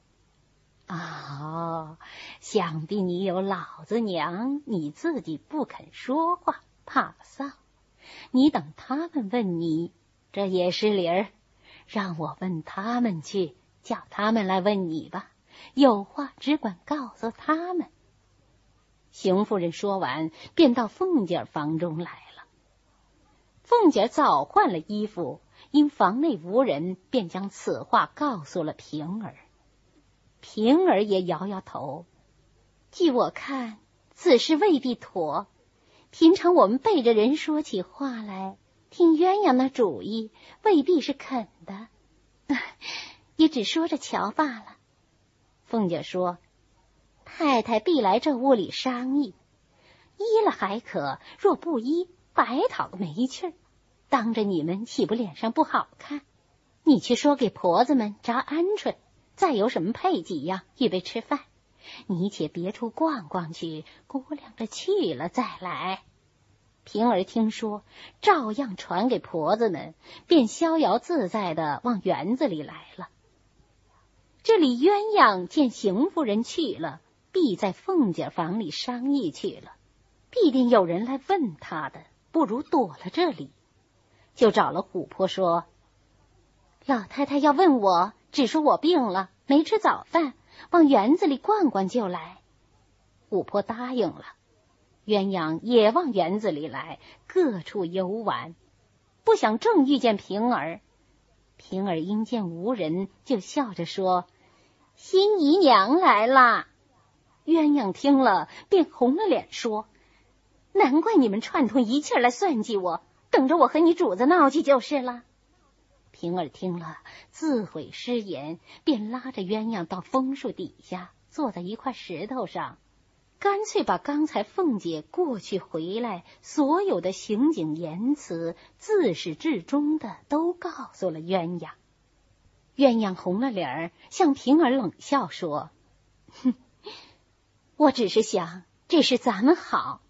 A: 啊，想必你有老子娘，你自己不肯说话，怕臊。你等他们问你，这也是理儿。让我问他们去，叫他们来问你吧，有话只管告诉他们。邢夫人说完，便到凤姐房中来了。凤姐早换了衣服，因房内无人，便将此话告诉了平儿。平儿也摇摇头，据我看，此事未必妥。平常我们背着人说起话来，听鸳鸯那主意，未必是肯的，也只说着瞧罢了。凤姐说：太太必来这屋里商议，依了还可，若不依，白讨个没趣儿，当着你们岂不脸上不好看？你去说给婆子们炸鹌鹑，再有什么配几样，预备吃饭。你且别处逛逛去，估量着去了再来。平儿听说，照样传给婆子们，便逍遥自在的往园子里来了。这里鸳鸯见邢夫人去了，必在凤姐房里商议去了，必定有人来问他的，不如躲了这里。就找了琥珀说：老太太要问我，只说我病了，没吃早饭，往园子里逛逛就来。琥珀答应了。鸳鸯也往园子里来，各处游玩。不想正遇见平儿，平儿因见无人，就笑着说：新姨娘来啦。鸳鸯听了，便红了脸说：难怪你们串通一气来算计我，等着我和你主子闹去就是了。平儿听了，自悔失言，便拉着鸳鸯到枫树底下，坐在一块石头上，干脆把刚才凤姐过去回来所有的行景言辞，自始至终的都告诉了鸳鸯。鸳鸯红了脸儿，向平儿冷笑说：哼，我只是想这是咱们好，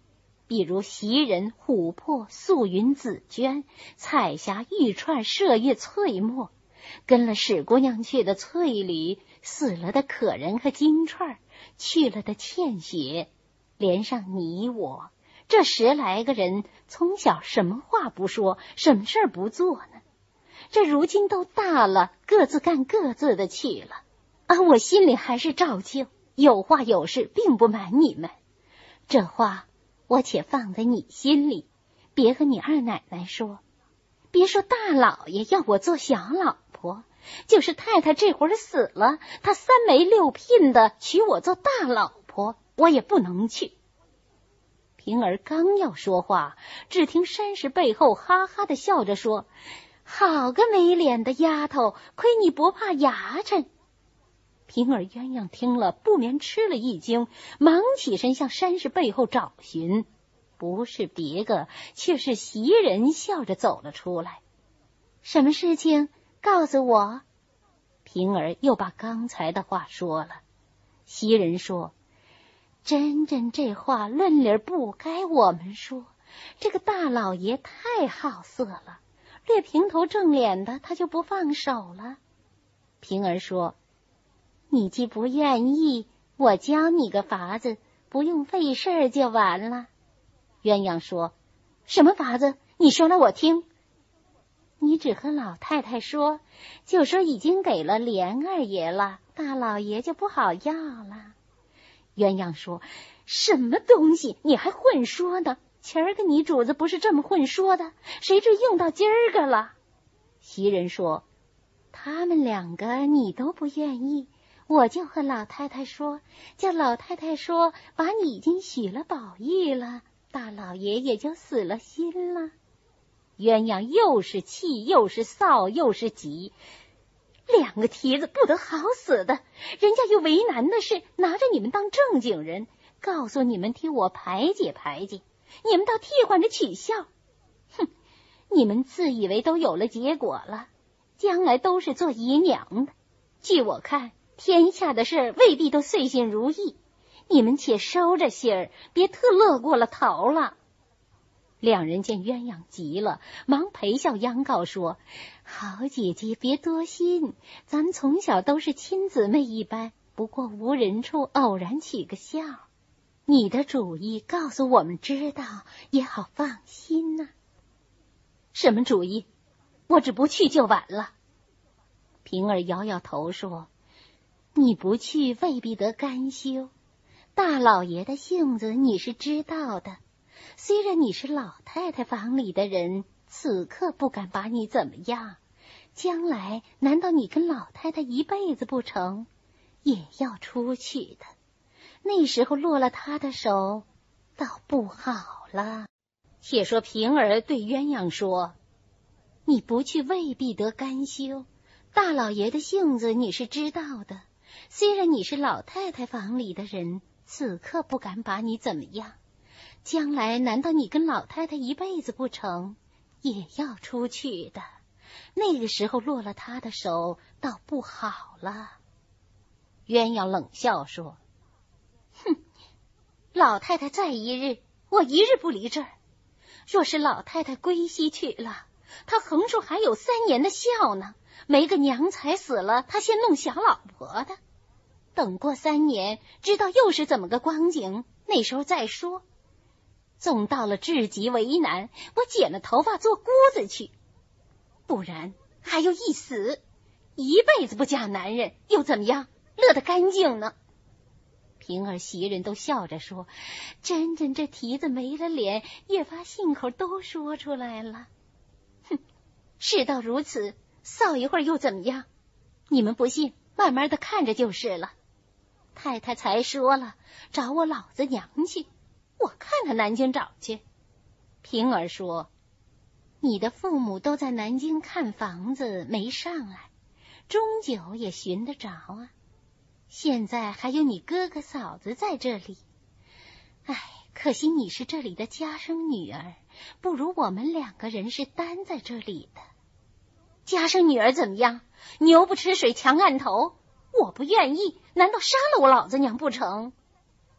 A: 比如袭人、琥珀、素云、紫鹃、彩霞、玉串、麝月、翠墨，跟了史姑娘去的翠缕，死了的可人和金串，去了的茜雪，连上你我，这十来个人，从小什么话不说，什么事儿不做呢？这如今都大了，各自干各自的去了。啊，我心里还是照旧，有话有事，并不瞒你们。这话我且放在你心里，别和你二奶奶说。别说大老爷要我做小老婆，就是太太这会儿死了，他三媒六聘的娶我做大老婆，我也不能去。平儿刚要说话，只听山石背后哈哈的笑着说：好个没脸的丫头，亏你不怕牙碜。平儿鸳鸯听了，不免吃了一惊，忙起身向山石背后找寻，不是别个，却是袭人笑着走了出来。什么事情？告诉我。平儿又把刚才的话说了。袭人说：真真这话论理不该我们说，这个大老爷太好色了，略平头正脸的他就不放手了。平儿说：你既不愿意，我教你个法子，不用费事就完了。鸳鸯说：什么法子？你说来我听。你只和老太太说，就说已经给了琏二爷了，大老爷就不好要了。鸳鸯说：什么东西？你还混说呢？前儿个你主子不是这么混说的，谁知用到今儿个了。袭人说：他们两个你都不愿意，我就和老太太说，叫老太太说把你已经许了宝玉了，大老爷也就死了心了。鸳鸯又是气又是臊又是急，两个蹄子不得好死的，人家有为难的事，拿着你们当正经人，告诉你们替我排解排解，你们倒替换着取笑。哼，你们自以为都有了结果了，将来都是做姨娘的。据我看，天下的事未必都遂心如意，你们且收着心儿，别特乐过了头了。两人见鸳鸯急了，忙陪笑央告说：好姐姐别多心，咱从小都是亲姊妹一般，不过无人处偶然取个笑，你的主意告诉我们知道，也好放心呐、啊。什么主意？我只不去就晚了。平儿摇摇头说：你不去未必得甘休，大老爷的性子你是知道的，虽然你是老太太房里的人，此刻不敢把你怎么样，将来难道你跟老太太一辈子不成？也要出去的，那时候落了他的手，倒不好了。且说平儿对鸳鸯说：你不去未必得甘休，大老爷的性子你是知道的，虽然你是老太太房里的人，此刻不敢把你怎么样，将来难道你跟老太太一辈子不成？也要出去的，那个时候落了他的手，倒不好了。鸳鸯冷笑说：哼，老太太在一日，我一日不离这儿。若是老太太归西去了，她横竖还有三年的孝呢，没个娘才死了，她先弄小老婆的。等过三年，知道又是怎么个光景，那时候再说。纵到了至极为难，我剪了头发做姑子去，不然还有一死，一辈子不嫁男人又怎么样，乐得干净呢。平儿袭人都笑着说：真真这蹄子没了脸，越发信口都说出来了。哼，事到如此，臊一会儿又怎么样？你们不信，慢慢的看着就是了。太太才说了，找我老子娘去，我看看南京找去。平儿说：你的父母都在南京看房子，没上来，终究也寻得着啊。现在还有你哥哥嫂子在这里，唉，可惜你是这里的家生女儿，不如我们两个人是单在这里的。家生女儿怎么样？牛不吃水强按头，我不愿意，难道杀了我老子娘不成？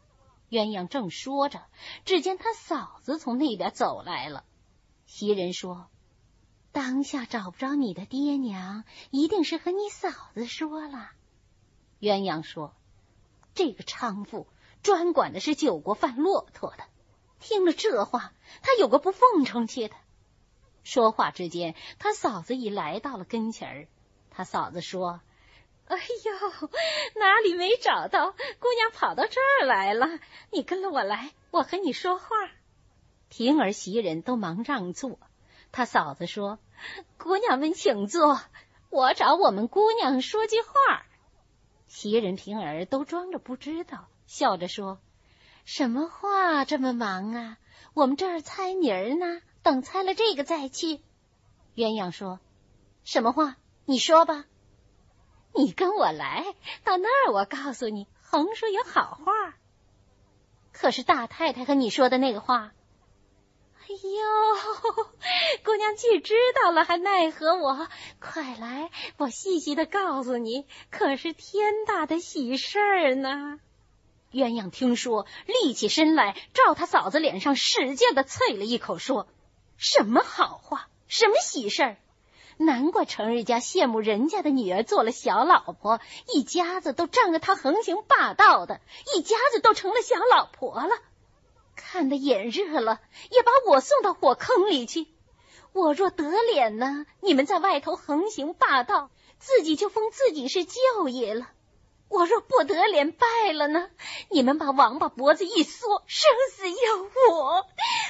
A: 鸳鸯正说着，只见他嫂子从那边走来了。袭人说：当下找不着你的爹娘，一定是和你嫂子说了。鸳鸯说：这个娼妇专管的是酒国贩骆驼的，听了这话，他有个不奉承去的。说话之间，他嫂子已来到了跟前儿。他嫂子说：哎呦，哪里没找到，姑娘跑到这儿来了，你跟了我来，我和你说话。平儿、袭人都忙让座。他嫂子说：姑娘们请坐，我找我们姑娘说句话。袭人、平儿都装着不知道，笑着说：什么话这么忙啊？我们这儿猜谜儿呢，等猜了这个再去。鸳鸯说：什么话？你说吧。你跟我来，到那儿我告诉你，横说有好话。可是大太太和你说的那个话，哎呦，姑娘既知道了还奈何我，快来，我细细的告诉你，可是天大的喜事儿呢。鸳鸯听说，立起身来，照他嫂子脸上使劲的啐了一口，说：什么好话，什么喜事儿？难怪程日家羡慕人家的女儿做了小老婆，一家子都仗着他横行霸道的，一家子都成了小老婆了。看得眼热了，也把我送到火坑里去。我若得脸呢，你们在外头横行霸道，自己就封自己是舅爷了；我若不得脸败了呢，你们把王八脖子一缩，生死由我。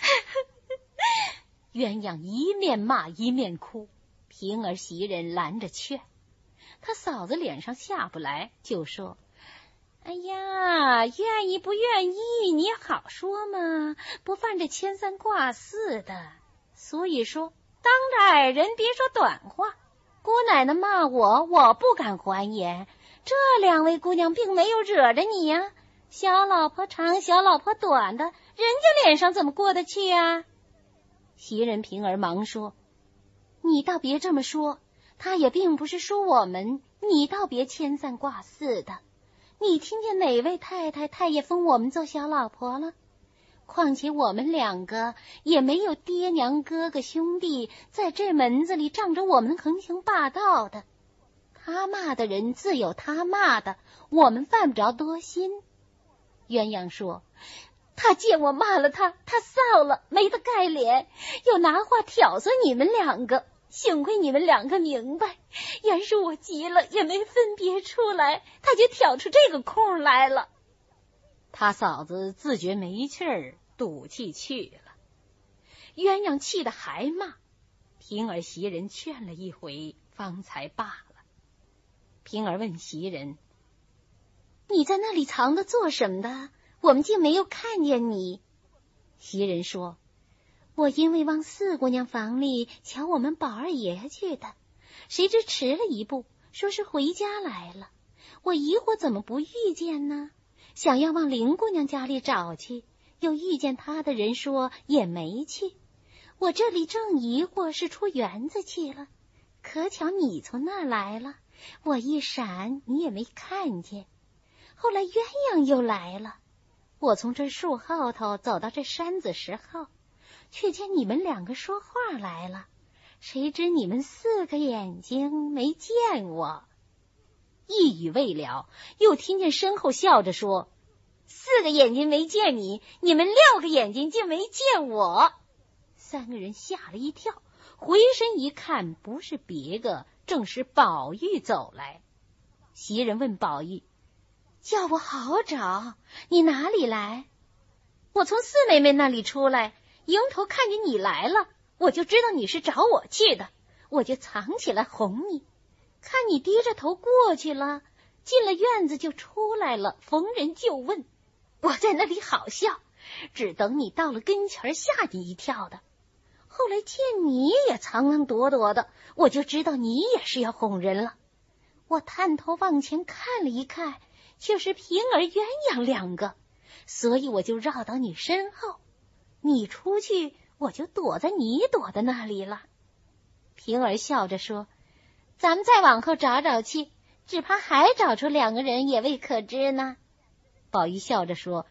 A: 鸳鸯一面骂一面哭，平儿、袭人拦着劝。他嫂子脸上下不来，就说：哎呀，愿意不愿意你好说嘛，不犯这牵三挂四的。所以说，当着矮人别说短话，姑奶奶骂我，我不敢还言。这两位姑娘并没有惹着你呀，小老婆长小老婆短的，人家脸上怎么过得去啊？袭人、平儿忙说：你倒别这么说，他也并不是说我们，你倒别牵三挂四的。你听见哪位太太太也封我们做小老婆了？况且我们两个也没有爹娘哥哥兄弟在这门子里仗着我们横行霸道的。他骂的人自有他骂的，我们犯不着多心。鸳鸯说：他见我骂了他，他臊了，没得盖脸，又拿话挑唆你们两个。幸亏你们两个明白，要是我急了也没分别出来，他就挑出这个空来了。他嫂子自觉没气儿，赌气去了。鸳鸯气得还骂，平儿、袭人劝了一回，方才罢了。平儿问袭人：你在那里藏着做什么的？我们竟没有看见你。袭人说：我因为往四姑娘房里瞧我们宝二爷去的，谁知迟了一步，说是回家来了。我疑惑怎么不遇见呢？想要往林姑娘家里找去，又遇见她的人说也没去。我这里正疑惑是出园子去了，可巧你从那儿来了，我一闪你也没看见。后来鸳鸯又来了，我从这树后头走到这山子石后，却见你们两个说话来了，谁知你们四个眼睛没见我。一语未了，又听见身后笑着说：四个眼睛没见你，你们六个眼睛竟没见我。三个人吓了一跳，回身一看，不是别个，正是宝玉走来。袭人问宝玉：叫我好找，你哪里来？我从四妹妹那里出来，迎头看见你来了，我就知道你是找我去的，我就藏起来哄你。看你低着头过去了，进了院子就出来了，逢人就问。我在那里好笑，只等你到了跟前吓你一跳的。后来见你也藏藏躲躲的，我就知道你也是要哄人了。我探头往前看了一看，却是平儿、鸳鸯两个，所以我就绕到你身后。你出去，我就躲在你躲的那里了。平儿笑着说：咱们再往后找找去，只怕还找出两个人也未可知呢。宝玉笑着说：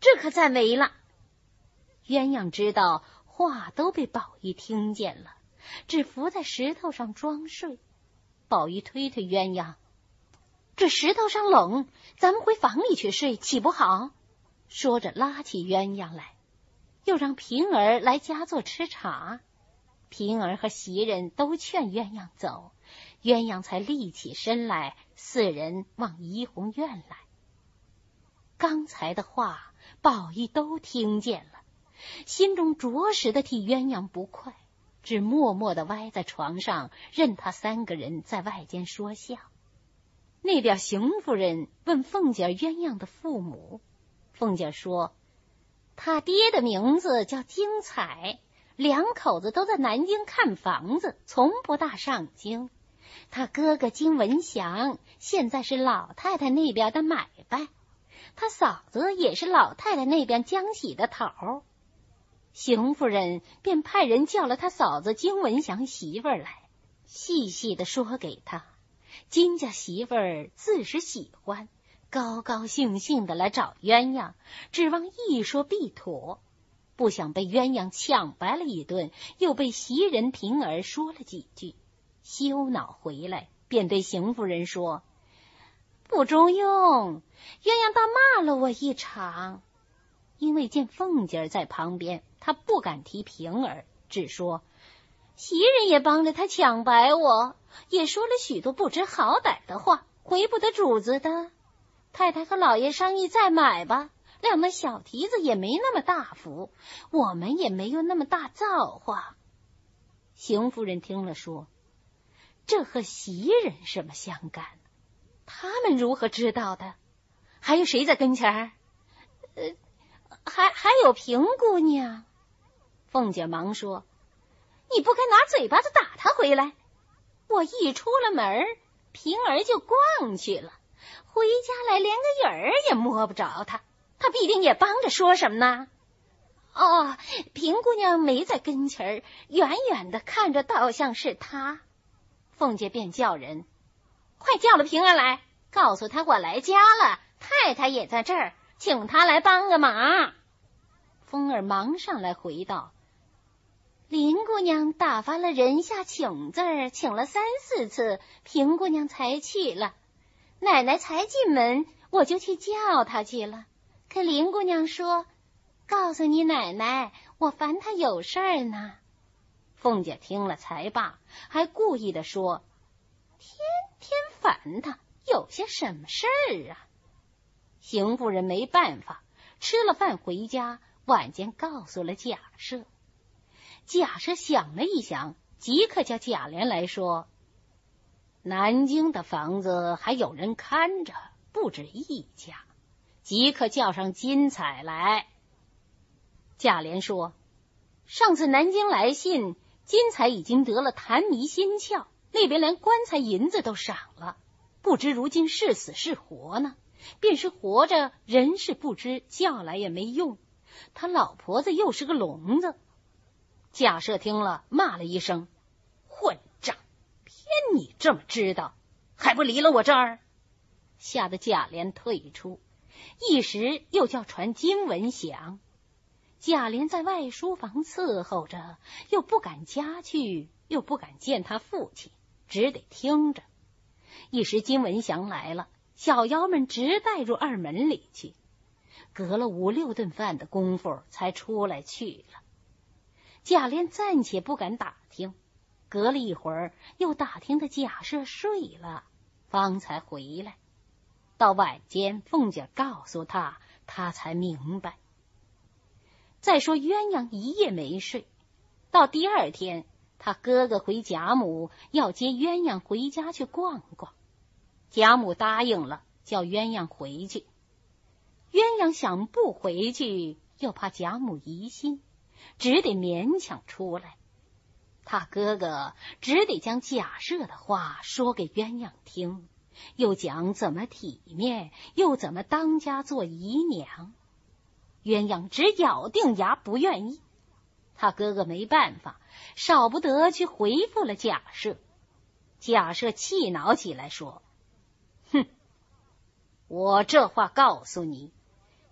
B: 这可再没了。
A: 鸳鸯知道话都被宝玉听见了，只伏在石头上装睡。宝玉推推鸳鸯，这石头上冷，咱们回房里去睡，岂不好？说着拉起鸳鸯来，又让平儿来家做吃茶。平儿和袭人都劝鸳鸯走，鸳鸯才立起身来，四人往怡红院来。刚才的话宝玉都听见了，心中着实的替鸳鸯不快，只默默地歪在床上，任他三个人在外间说笑。那边邢夫人问凤姐鸳鸯的父母，凤姐说他爹的名字叫精彩，两口子都在南京看房子，从不大上京。他哥哥金文祥现在是老太太那边的买卖，他嫂子也是老太太那边江喜的头。邢夫人便派人叫了他嫂子金文祥媳妇儿来，细细的说给他。金家媳妇儿自是喜欢，高高兴兴的来找鸳鸯，指望一说必妥。不想被鸳鸯抢白了一顿，又被袭人平儿说了几句，羞恼回来，便对邢夫人说：不中用，鸳鸯倒骂了我一场。因为见凤姐在旁边，她不敢提平儿，只说袭人也帮着他抢白我，也说了许多不知好歹的话，回不得主子的。太太和老爷商议再买吧，两那小蹄子也没那么大福，我们也没有那么大造化。邢夫人听了说：这和袭人什么相干？他们如何知道的？还有谁在跟前儿？呃，还还有平姑娘。凤姐忙说：你不该拿嘴巴子打他回来。我一出了门，平儿就逛去了，回家来连个影儿也摸不着他，他必定也帮着说什么呢？哦，平姑娘没在跟前儿，远远的看着倒像是他。凤姐便叫人：快叫了平儿来，告诉他我来家了，太太也在这儿，请他来帮个忙。凤儿忙上来回道：林姑娘打发了人下请字儿，请了三四次，平姑娘才去了。奶奶才进门，我就去叫她去了。可林姑娘说：告诉你奶奶，我烦她有事儿呢。凤姐听了才罢，还故意的说：天天烦她，有些什么事儿啊？邢夫人没办法，吃了饭回家，晚间告诉了贾赦。贾赦想了一想，即刻叫贾琏来说：南京的房子还有人看着，不止一家，即刻叫上金彩来。贾琏说：上次南京来信，金彩已经得了痰迷心窍，那边连棺材银子都赏了，不知如今是死是活呢。便是活着，人是不知，叫来也没用。他老婆子又是个聋子。贾赦听了，骂了一声：混账！偏你这么知道，还不离了我这儿？吓得贾琏退出，一时又叫传金文祥。贾琏在外书房伺候着，又不敢家去，又不敢见他父亲，只得听着。一时金文祥来了，小妖们直带入二门里去，隔了五六顿饭的功夫才出来去了。贾琏暂且不敢打听，隔了一会儿又打听的贾赦睡了，方才回来。到晚间凤姐告诉他，他才明白。再说鸳鸯一夜没睡，到第二天他哥哥回贾母要接鸳鸯回家去逛逛，贾母答应了，叫鸳鸯回去。鸳鸯想不回去，又怕贾母疑心，只得勉强出来。他哥哥只得将贾赦的话说给鸳鸯听，又讲怎么体面，又怎么当家做姨娘。鸳鸯只咬定牙不愿意，他哥哥没办法，少不得去回复了贾赦。贾赦气恼起来说：哼，我这话告诉你，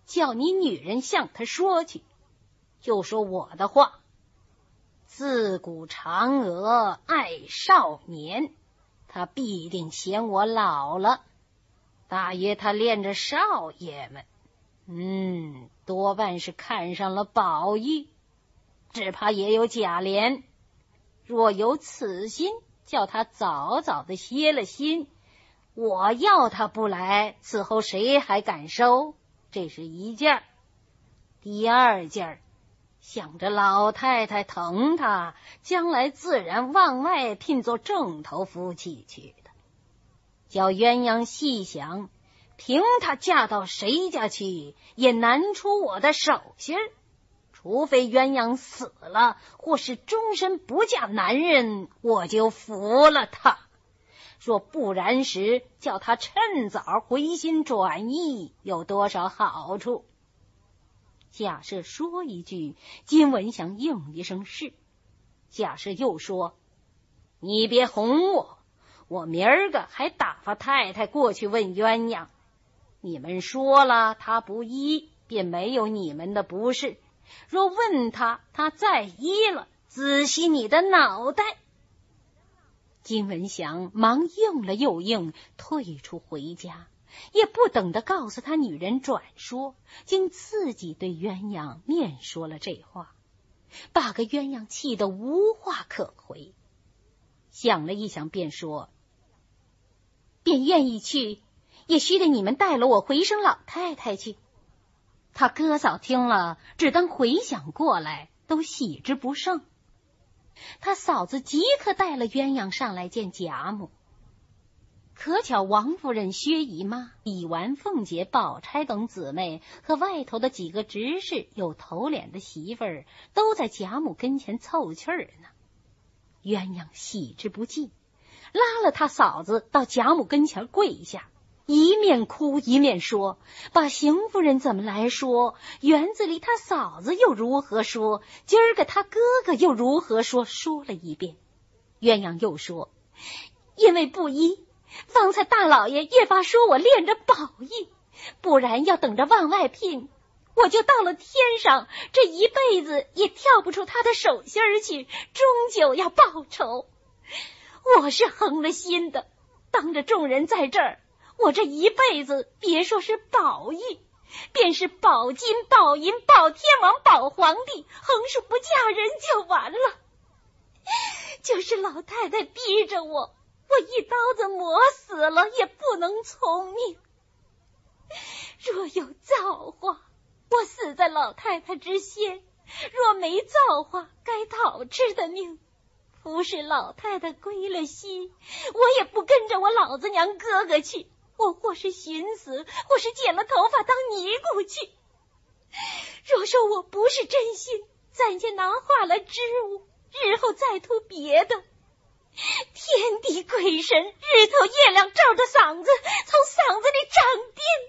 A: 叫你女人向他说去，就说我的话。自古嫦娥爱少年，他必定嫌我老了，大约他恋着少爷们，嗯，多半是看上了宝玉，只怕也有贾琏。若有此心，叫他早早的歇了心，我要他不来，此后谁还敢收？这是一件。第二件，想着老太太疼他，将来自然往外聘做正头夫妻去的。叫鸳鸯细想，凭她嫁到谁家去，也难出我的手心儿。除非鸳鸯死了，或是终身不嫁男人，我就服了她。若不然时，叫他趁早回心转意，有多少好处？贾赦说一句，金文祥应一声是。贾赦又说：你别哄我，我明儿个还打发太太过去问鸳鸯，你们说了他不依，便没有你们的不是。若问他，他再依了，仔细你的脑袋。金文祥忙应了又应，退出回家，也不等得告诉他女人转说，竟自己对鸳鸯面说了这话，把个鸳鸯气得无话可回。想了一想，便说：便愿意去，也须得你们带了我回生老太太去。他哥嫂听了，只当回想过来，都喜之不胜。他嫂子即刻带了鸳鸯上来见贾母。可巧王夫人、薛姨妈、李纨、凤姐、宝钗等姊妹和外头的几个执事有头脸的媳妇儿，都在贾母跟前凑趣儿呢。鸳鸯喜之不尽，拉了他嫂子到贾母跟前跪下，一面哭一面说：把邢夫人怎么来说，园子里他嫂子又如何说，今儿个他哥哥又如何说，说了一遍。鸳鸯又说：因为不依，方才大老爷越发说我恋着宝玉，不然要等着往外聘，我就到了天上，这一辈子也跳不出他的手心儿去，终究要报仇。我是横了心的，当着众人在这儿，我这一辈子别说是宝玉，便是宝金、宝银、宝天王、宝皇帝，横竖不嫁人就完了。就是老太太逼着我，我一刀子磨死了也不能从命。若有造化，我死在老太太之先；若没造化，该讨吃的命。服侍老太太归了西，我也不跟着我老子娘哥哥去，我或是寻死，或是剪了头发当尼姑去。若说我不是真心，暂且拿化了之物，日后再图别的。天地鬼神，日头月亮照着嗓子，从嗓子里长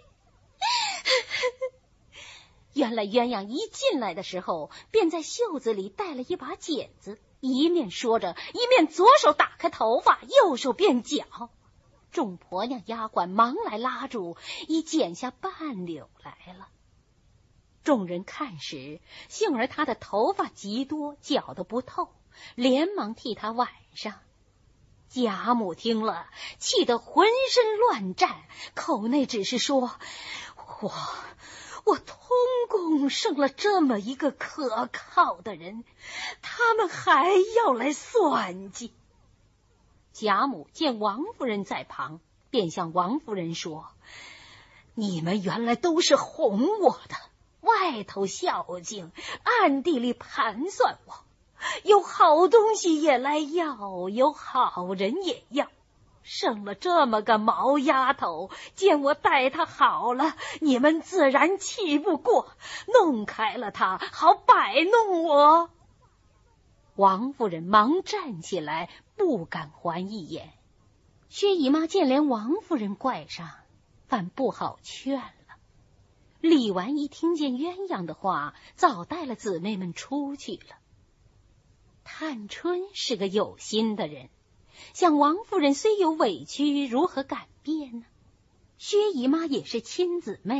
A: 电。原来鸳鸯一进来的时候，便在袖子里带了一把剪子，一面说着，一面左手打开头发，右手便绞。众婆娘丫鬟忙来拉住，已剪下半绺来了。众人看时，幸而她的头发极多，绞得不透，连忙替她挽上。贾母听了，气得浑身乱颤，口内只是说：我我通公生了这么一个可靠的人，他们还要来算计。贾母见王夫人在旁，便向王夫人说：你们原来都是哄我的，外头孝敬，暗地里盘算我，有好东西也来要，有好人也要，生了这么个毛丫头，见我待她好了，你们自然气不过，弄开了她，好摆弄我。王夫人忙站起来，不敢还一眼。薛姨妈见连王夫人怪上，反不好劝了。李纨一听见鸳鸯的话，早带了姊妹们出去了。探春是个有心的人，想王夫人虽有委屈，如何敢变呢？薛姨妈也是亲姊妹，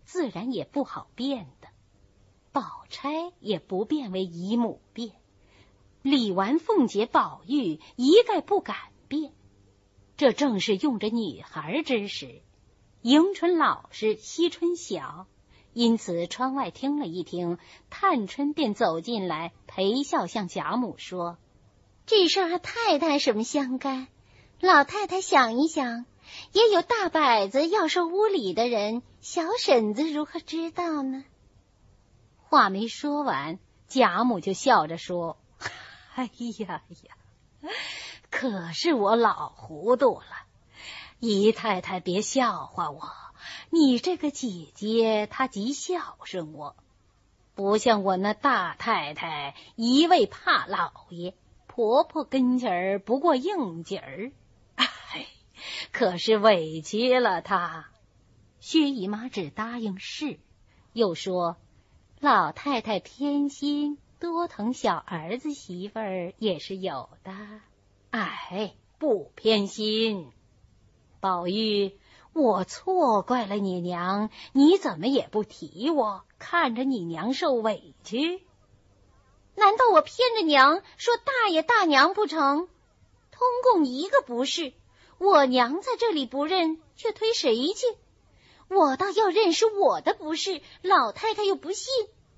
A: 自然也不好变的。宝钗也不变为姨母变，李纨、凤姐、宝玉一概不敢变。这正是用着女孩之时，迎春老实，惜春小，因此窗外听了一听，探春便走进来，陪笑向贾母说：
B: 这事和太太什么相干？老太太想一想，也有大摆子要说屋里的人，小婶子如何知道呢？
A: 话没说完，贾母就笑着说：哎呀呀，可是我老糊涂了，姨太太别笑话我，你这个姐姐她极孝顺我，不像我那大太太一味怕老爷，婆婆跟前儿不过应景儿，哎，可是委屈了她。薛姨妈只答应是，又说老太太偏心，多疼小儿子媳妇儿也是有的。哎，不偏心。宝玉，我错怪了你娘，你怎么也不提我，看着你娘受委屈？
B: 难道我偏着娘说大爷大娘不成？通共一个不是，我娘在这里不认，却推谁去？我倒要认是我的不是，老太太又不信。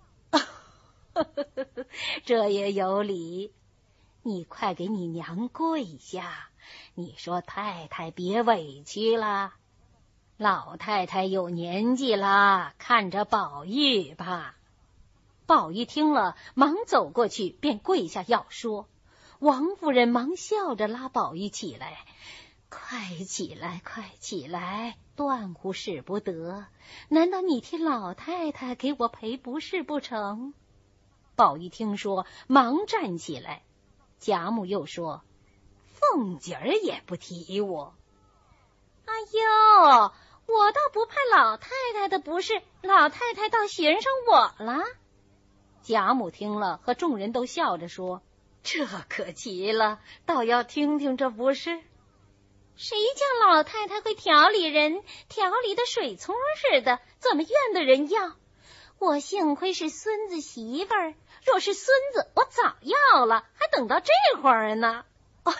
A: 这也有理，你快给你娘跪下，你说太太别委屈了，老太太有年纪了，看着宝玉吧。宝玉听了，忙走过去，便跪下要说。王夫人忙笑着拉宝玉起来：快起来，快起来，断乎使不得，难道你替老太太给我赔不是不成？宝玉听说，忙站起来。贾母又说：凤姐儿也不提我。
B: 哎呦，我倒不怕老太太的不是，老太太倒寻上我了。
A: 贾母听了，和众人都笑着说：这可奇了，倒要听听这不是。
B: 谁叫老太太会调理人，调理的水葱似的，怎么怨的人要？我幸亏是孙子媳妇儿，若是孙子，我早要了，还等到这会儿呢。
A: 哎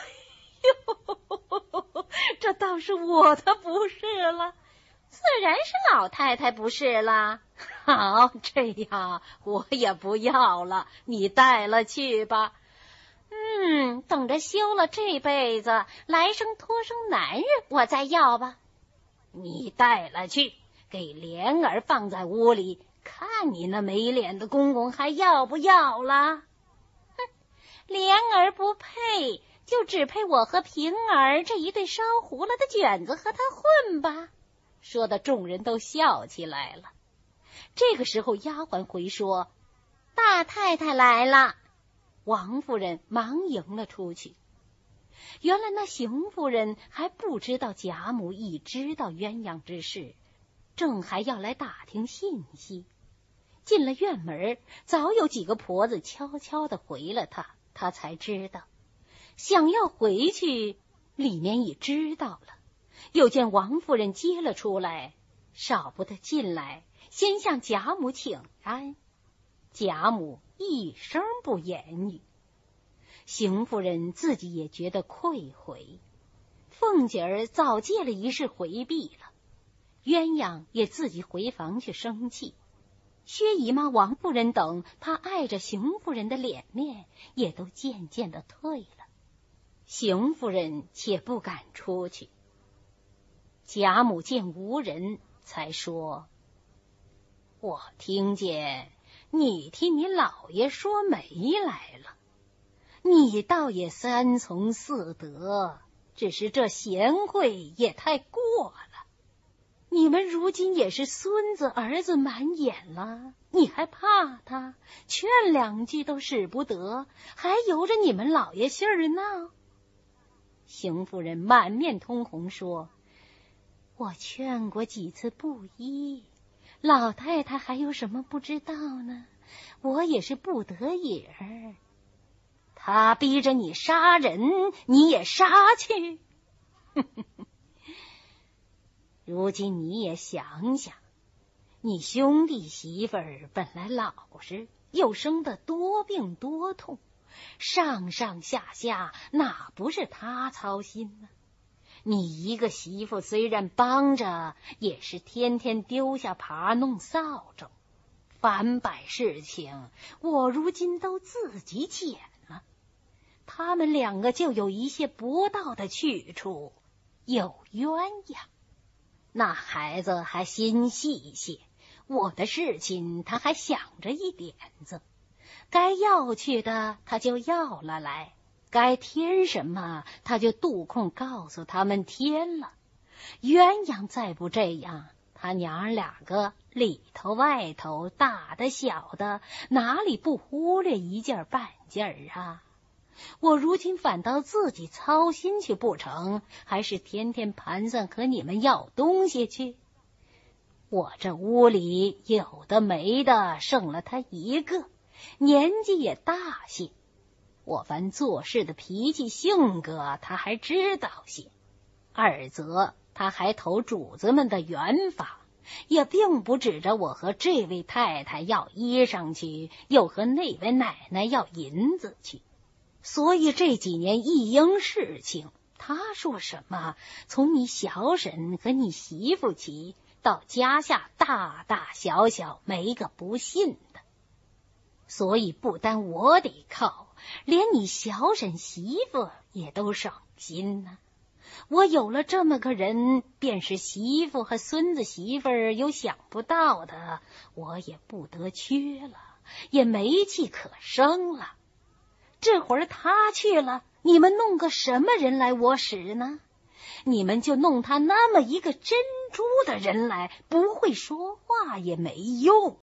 A: 呦，这倒是我的不是了，
B: 自然是老太太不是了。
A: 好，这样我也不要了，你带了去吧。
B: 嗯，等着休了这辈子，来生托生男人，我再要吧。
A: 你带了去，给莲儿放在屋里，看你那没脸的公公还要不要了。
B: 哼，莲儿不配，就只配我和平儿这一对烧糊了的卷子和他混吧。
A: 说的众人都笑起来了。这个时候丫鬟回说：
B: 大太太来了。
A: 王夫人忙迎了出去。原来那邢夫人还不知道贾母已知道鸳鸯之事，正还要来打听信息。进了院门，早有几个婆子悄悄地回了她，她才知道。想要回去，里面已知道了。又见王夫人接了出来，少不得进来，先向贾母请安。贾母一声不言语。邢夫人自己也觉得愧悔，凤姐儿早借了一事回避了，鸳鸯也自己回房去生气。薛姨妈、王夫人等怕碍着邢夫人的脸面，也都渐渐的退了。邢夫人且不敢出去。贾母见无人，才说：我听见你替你老爷说媒来了，你倒也三从四德，只是这贤惠也太过了。你们如今也是孙子儿子满眼了，你还怕他？劝两句都使不得，还由着你们老爷信儿闹？邢夫人满面通红说：我劝过几次不依，老太太还有什么不知道呢？我也是不得已儿。他逼着你杀人，你也杀去。如今你也想想， 你兄弟媳妇儿本来老实，又生得多病多痛，上上下下哪不是他操心呢？你一个媳妇虽然帮着，也是天天丢下耙弄扫帚，反百事情我如今都自己捡了。他们两个就有一些不到的去处，有鸳鸯。那孩子还心细些，我的事情他还想着一点子，该要去的他就要了来，该添什么他就度空告诉他们添了。鸳鸯再不这样，他娘俩个里头外头大的小的，哪里不忽略一件半件啊？我如今反倒自己操心去不成，还是天天盘算和你们要东西去？我这屋里有的没的剩了他一个，年纪也大些，我凡做事的脾气性格他还知道些，二则他还投主子们的缘法，也并不指着我和这位太太要衣裳去，又和那位奶奶要银子去。所以这几年一应事情，他说什么，从你小婶和你媳妇起，到家下大大小小没个不信的。所以不单我得靠，连你小婶媳妇也都省心呢、啊。我有了这么个人，便是媳妇和孙子媳妇儿有想不到的，我也不得缺了，也没气可生了。这会儿他去了，你们弄个什么人来我使呢？你们就弄他那么一个珍珠的人来，不会说话也没用。